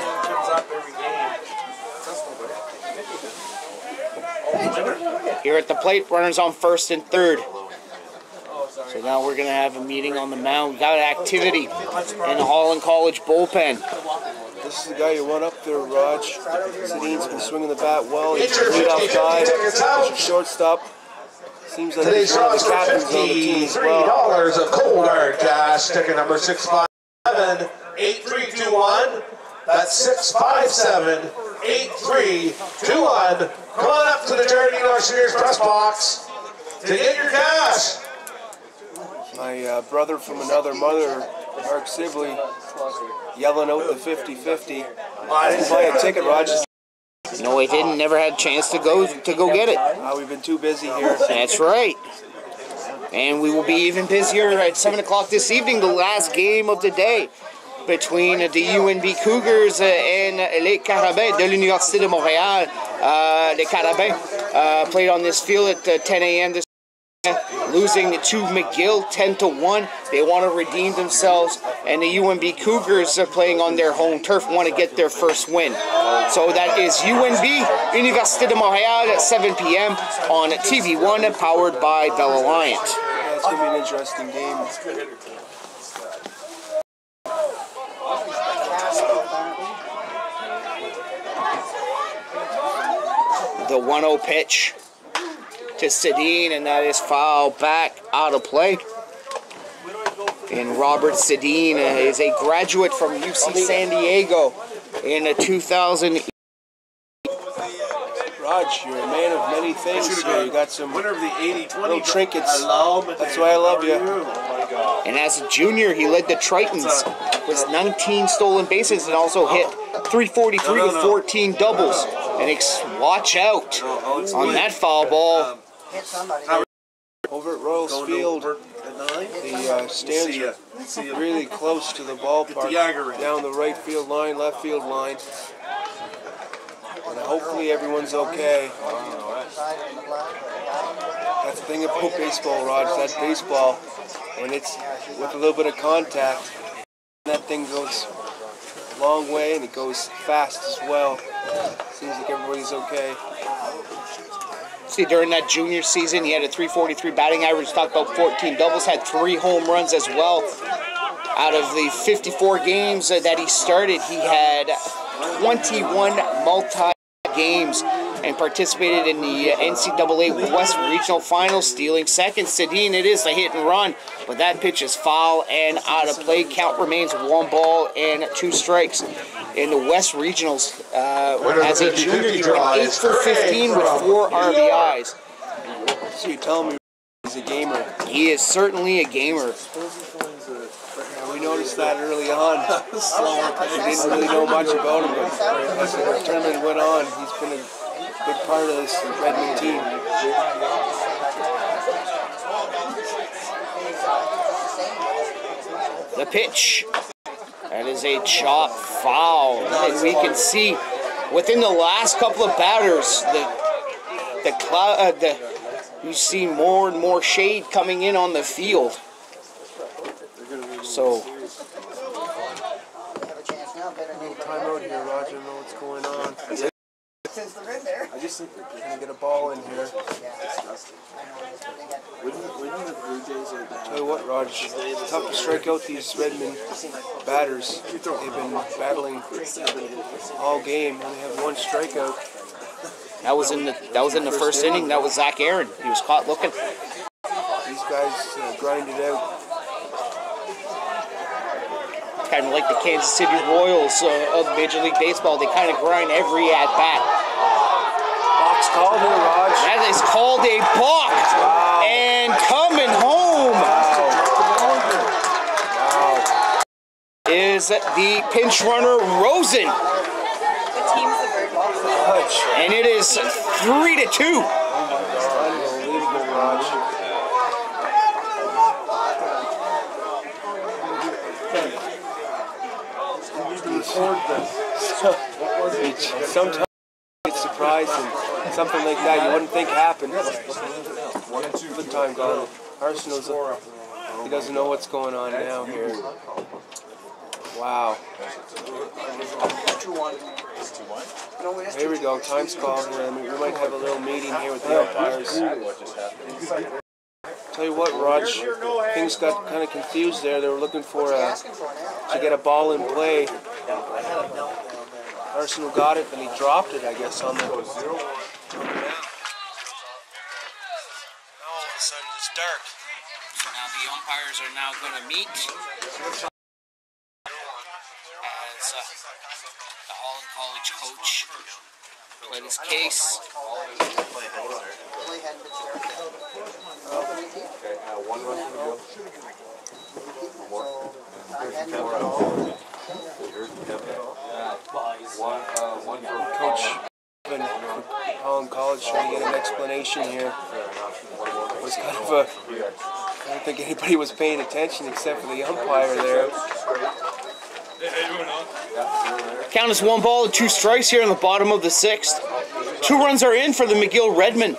Here at the plate, runners on first and third. So now we're going to have a meeting on the mound. We've got activity in the Holland College bullpen. This is the guy you want up there, Raj. Sedin's been swinging the bat well. He's a leadoff guy. He's a shortstop. Seems like he's one of the captains on the team as well. three dollars of cold hard cash, ticket number six five seven eight three two one. That's six five seven eight three two one. Come on up to the Charity North Sears press box to get your cash. My uh, brother from another mother, Mark Sibley, yelling out the fifty fifty. I didn't buy a ticket, Raj. No, I didn't. Never had a chance to go to go get it. Uh, we've been too busy here. That's right. And we will be even busier at seven o'clock this evening, the last game of the day between the U N B Cougars and les Carabins de l'Université de Montréal. Uh, les Carabins uh, played on this field at uh, ten A M this losing to McGill ten to one. They want to redeem themselves, and the U N B Cougars are playing on their home turf, want to get their first win. So that is U N B, Université de Montréal at seven P M on T V one, powered by Bell Alliance. Yeah, it's going to be an interesting game. The one oh pitch to Sedin, and that is foul back out of play. And Robert Sedin is a graduate from U C San Diego in a two thousand. Raj, you're a man of many things. So you got some winner of the eighty twenty little trinkets. That's why I love you. And as a junior, he led the Tritons with nineteen stolen bases and also hit three forty-three with fourteen doubles. And ex watch out on that foul ball. Over at Royals Field, the uh, stands are really close to the ballpark, down the right field line, left field line. And hopefully everyone's okay. That's the thing about baseball, Raj. That baseball, when it's with a little bit of contact, that thing goes a long way and it goes fast as well. Seems like everybody's okay. See, during that junior season, he had a three forty-three batting average, talked about fourteen doubles, had three home runs as well. Out of the fifty-four games that he started, he had twenty-one multi-games and participated in the N C double A West Regional Finals, stealing second. Sedin, it is a hit and run, but that pitch is foul and out of play. Count remains one ball and two strikes. In the West Regionals, uh, as a junior, he went eight for fifteen with four R B Is. So you tell me he's a gamer. He is certainly a gamer. Yeah, we noticed that early on. We didn't really know much about him, but as the tournament went on, he's been a big part of this Redmen team. The pitch. That is a chop foul, and we can see within the last couple of batters, the the cloud, uh, the you see more and more shade coming in on the field. So. Timeout here, Roger. I don't know what's going on. Since they're in there. I just Trying to get a ball in here. Tell you what, Raj, it's tough to strike out these Redmen batters. They've been battling all game. They only have one strikeout. That was in the that was in the first inning. That was Zach Aaron. He was caught looking. These guys uh, grind it out. Kind of like the Kansas City Royals uh, of Major League Baseball. They kind of grind every at bat. Box called here, Raj. That is called a balk. Wow. And coming home Wow. Wow. is the pinch runner Rosen. And it is three to two. Unbelievable, Raj. Sometimes you get surprised and something like that you wouldn't think happened. Good time gone. Arsenal's he doesn't know what's going on now here. Wow. Here we go, time's called here. I mean, we might have a little meeting here with the umpires. Tell you what, Raj, things got kind of confused there. They were looking for a, to get a ball in play. Arsenal got it, and he dropped it, I guess, on the... Now all of a sudden it's dark. So now the umpires are now going to meet as uh, the Holland College coach played his case. Coach from Holland College trying to get an explanation here. It was kind of a, I don't think anybody was paying attention except for the umpire there. Count is one ball and two strikes here in the bottom of the sixth. Two runs are in for the McGill Redmen.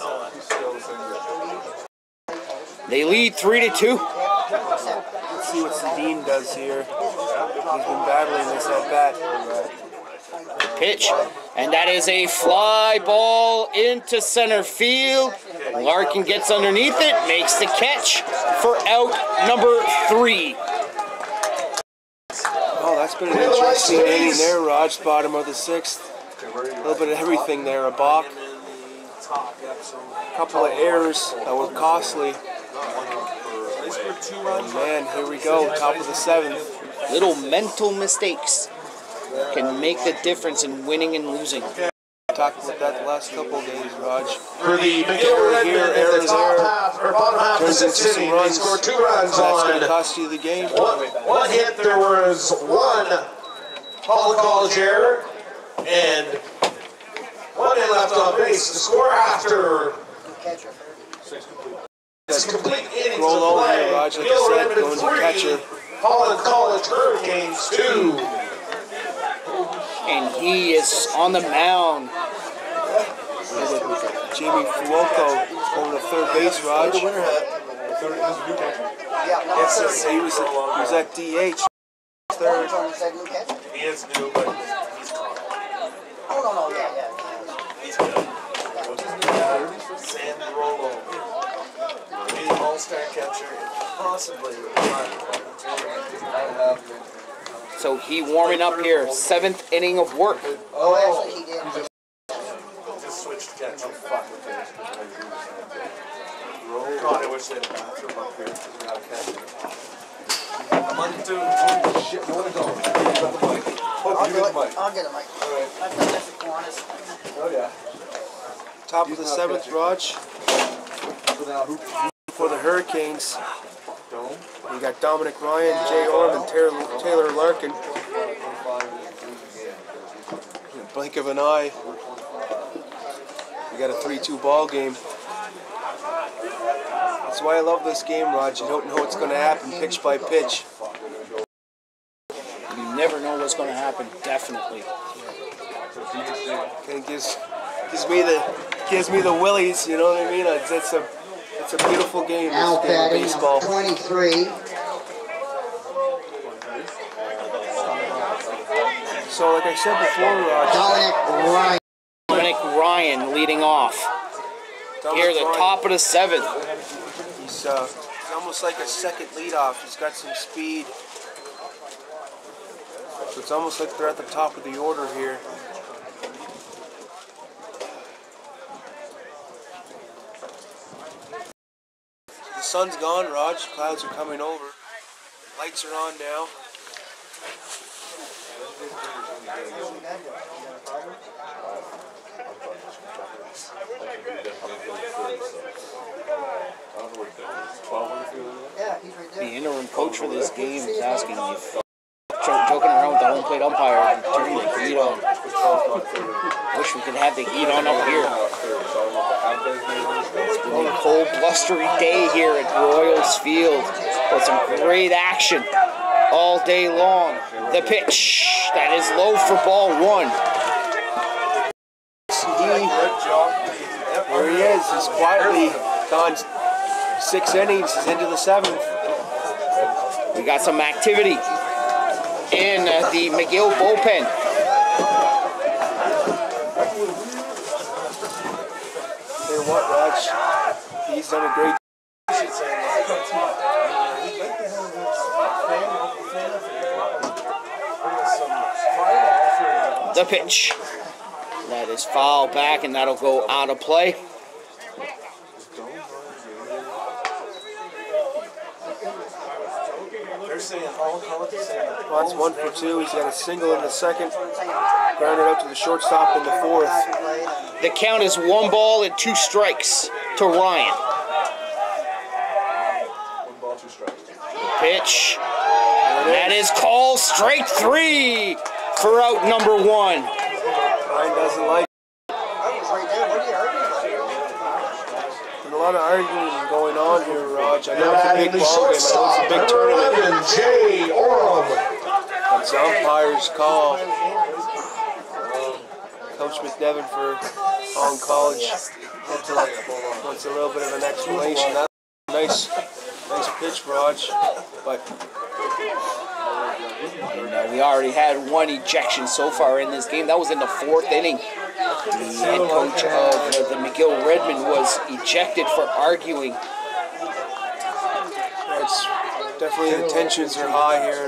They lead three to two. Let's see what Sedin does here. He's been battling this at bat. Pitch, and that is a fly ball into center field. Larkin gets underneath it, makes the catch for out number three. Oh, that's been an interesting inning there, Raj. Bottom of the sixth. A little bit of everything there. A balk. A couple of errors that were costly. And man, here we go. Top of the seventh. Little mental mistakes can make the difference in winning and losing. Talked about that the last couple of days, Raj. For the McGill Redmen in the top half, or bottom half of the sixth inning, they scored two runs That's on. going to cost you the game. One, one hit, there was one Holland College error, and one in left on base. The score after six complete innings Roll of over play, here, Raj, like I McGill said, Redmen going to three, catcher. Holland College Hurricanes two. And he is on the mound. Jamie Fuoco going to third base, Raj. Yes, he was, he was at D H. Third. He is new, but he's calm. Oh, no, no, yeah, yeah. He's good. Sandy Rollo. He's an all-star catcher. Possibly. So he warming up here. Seventh inning of work. Oh, actually, he did. Just switched catcher. God, I wish they had a bathroom up here. We got a catcher. I'm on two. Shit, you want to go? You got the mic. Oh, I'll you do got it. the mic. I'll get a mic. All right. I've done this for Kiwanis. Oh, yeah. Top of the seventh, Raj. For the Hurricanes, you got Dominic Ryan, Jay Orm, and Taylor, Taylor Larkin. In a blink of an eye, you got a three two ball game. That's why I love this game, Raj. You don't know what's going to happen pitch by pitch. You never know what's going to happen, definitely. It gives gives me the gives me the willies. You know what I mean? It's, it's a it's a beautiful game. Now This game of batting baseball. twenty-three. So, like I said before, Raj. Dominic Ryan. Dominic Ryan leading off. Here, the top of the seventh. He's, uh, he's almost like a second leadoff. He's got some speed. So it's almost like they're at the top of the order here. The sun's gone, Raj. Clouds are coming over. Lights are on now. The interim coach for this game is asking if joking around with the home plate umpire and turning the heat on. Wish we could have the heat on up here. It's been a cold, blustery day here at Royals Field. With some great action all day long. The pitch that is low for ball one. There he is. He's quietly gone six innings. He's into the seventh. We got some activity in uh, the McGill bullpen. Tell you what, Raj, he's done a great The pitch. That is foul back, and that'll go out of play. Well, that's one for two. He's got a single in the second. Grounded out to the shortstop in the fourth. The count is one ball and two strikes to Ryan. One ball, two strikes. The pitch. And that is called strike three for out number one. Ryan doesn't like it. There's a lot of arguing going on here, Raj. I know it's a big ball game. I know it's a big tournament. Jay Oram. That's the umpire's call. Coach McNevin for Holland College wants a little bit of an explanation. That's a nice, nice pitch, Raj, but and, uh, we already had one ejection so far in this game. That was in the fourth inning. The head coach of uh, the McGill Redmen was ejected for arguing. it's definitely the tensions are high here.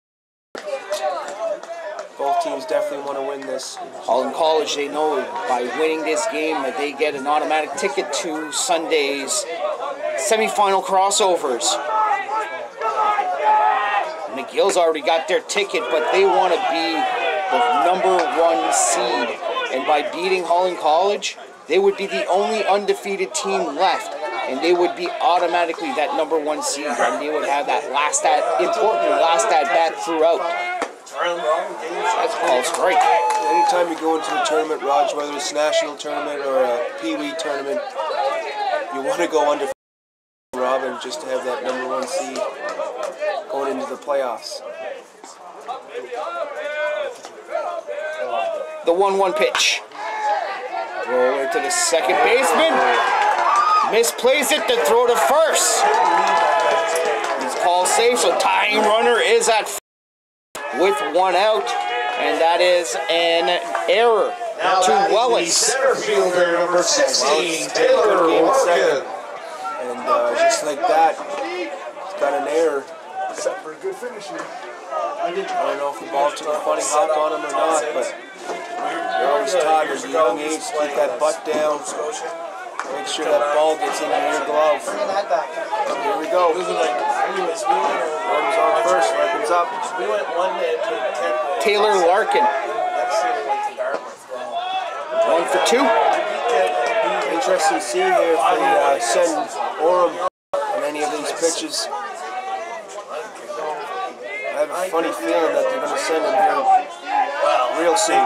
Both teams definitely want to win this. Holland College, they know by winning this game that they get an automatic ticket to Sunday's semifinal crossovers. McGill's already got their ticket, but they want to be the number one seed. And by beating Holland College, they would be the only undefeated team left. And they would be automatically that number one seed. And they would have that last at important last at bat throughout. That's called strike. Anytime you go into a tournament, Raj, whether it's a national tournament or a Pee-wee tournament, you want to go under Robin just to have that number one seed going into the playoffs. The one one pitch. Roller to the second baseman. Misplays it to throw to first. He's called safe, so tying runner is at with one out, and that is an error Now to Wellis. Center fielder number sixteen, Taylor Larkin. And uh, just like that, he's got an error. Except for a good finish here. I don't know if the ball took a funny hop on him or not, but you're always taught at a young age to keep that butt down. Make sure that ball gets into your glove. Here we go. Larkin's on first. Larkin's up. Taylor Larkin. One for two. Interesting to see here if they uh, send Oram on any of these pitches. I have a funny feeling that they're going to send him here real soon.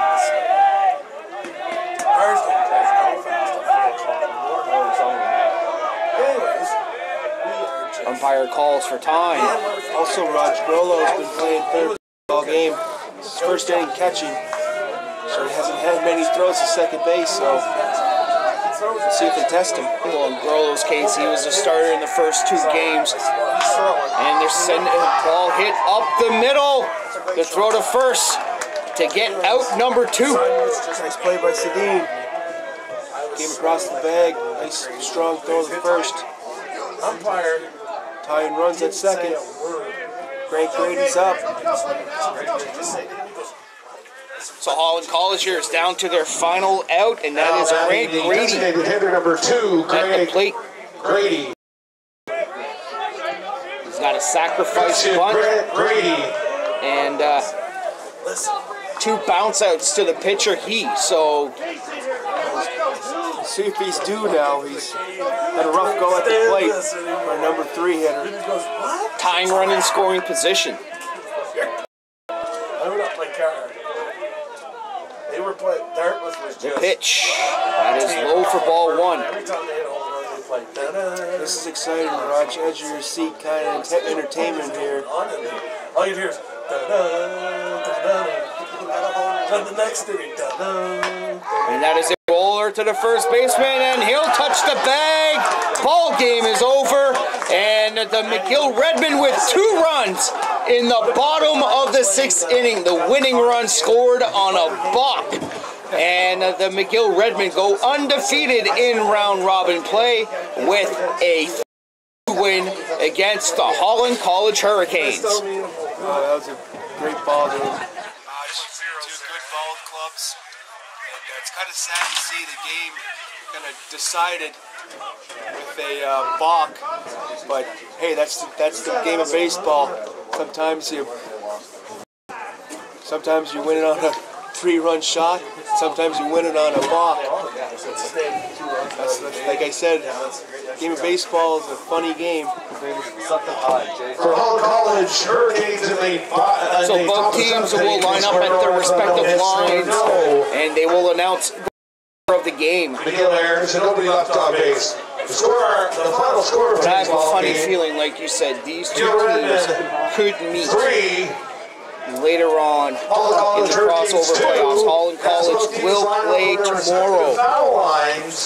Umpire calls for time. Also, Raj Grolo's been playing third all game. It's his first inning catching, so he hasn't had many throws to second base, so let's see if they test him. Well, in Grolo's case, he was a starter in the first two games. And they're sending a ball hit up the middle to throw to first to get out number two. Nice play by Sedin. Came across the bag. Nice strong throw to the first. Umpire. Tying runs at second. Frank Grady's up. So Holland College here is down to their final out, and that is Frank Grady. Designated hitter number two, At the plate. Grady. He's got a sacrifice bunt Grady. and uh, two bounce outs to the pitcher, he. So See if he's due now. He's had a rough go at the plate. Our number three hitter. tying run in scoring position. I would not play car. They were playing. Dartmouth was The just. pitch. That is low for ball one. Every time they hit a home run, they played. Da-da. This is exciting to watch. Edge of your seat kind of ent entertainment here. All you hear is da-da, da-da. Then the next inning, da-da. And that is a roller to the first baseman, and he'll touch the bag. Ball game is over, and the McGill Redmen with two runs in the bottom of the sixth inning. The winning run scored on a balk, and the McGill Redmen go undefeated in round robin play with a win against the Holland College Hurricanes. Oh, that was a great ball game. Uh, two good ball clubs. And uh, it's kind of sad to see the game kind of decided with a uh, balk. But hey, that's the, that's the game of baseball. Sometimes you sometimes you win it on a three-run shot. Sometimes you win it on a balk. That's, like I said, game of baseball is a funny game. For Holland College, Hurricanes in the uh, So both teams will line up at their respective lines, and they will announce the of the game. McGill errors and nobody left on base. The score, the final score of But I have a baseball funny game, feeling, like you said, these two McGill teams Redmen could meet three. later on in the crossover playoffs. Holland College will play tomorrow. Foul lines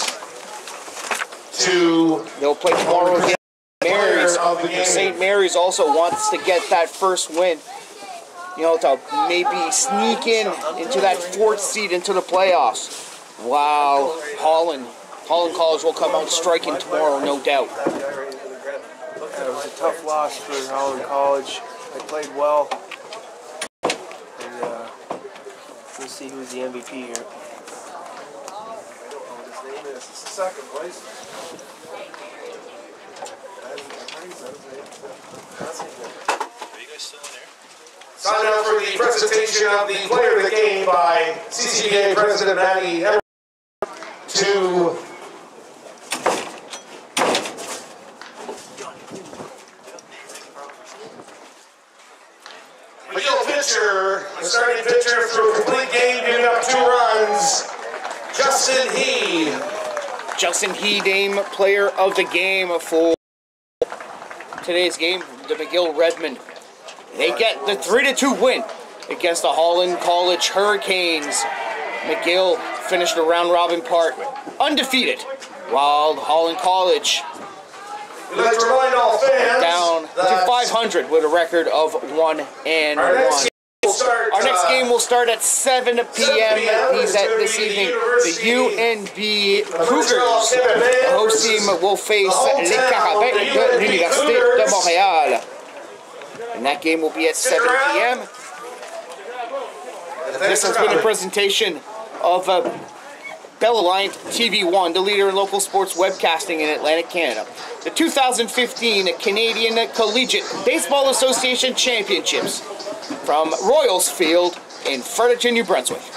to They'll play tomorrow against Mary's. of the game. Saint Mary's also wants to get that first win, you know, to maybe sneak in into that fourth seed into the playoffs. While Holland, Holland College will come out striking tomorrow, no doubt. Yeah, it was a tough loss for Holland College. They played well. And uh, we'll see who's the M V P here. His name is second place. Sign up for the presentation of the player of the game by C C B A President Maggie Emerson to McGill pitcher, the starting pitcher through a complete game, giving up two runs, Justin He. Justin He, named player of the game for today's game, the McGill Redmen. They get the three to two win against the Holland College Hurricanes. McGill finished the round robin part undefeated, while Holland College We'd like to remind all fans down to five hundred with a record of one and our next one. game will start, Our next uh, game will start at seven p m These at It's this gonna be evening. University The U N B Cougars, Montreal the host team, will face les Carabins de l'Université de Montréal. And that game will be at seven p m This has been a presentation of uh, Bell Alliant T V one, the leader in local sports webcasting in Atlantic Canada. The two thousand fifteen Canadian Collegiate Baseball Association Championships from Royals Field in Fredericton, New Brunswick.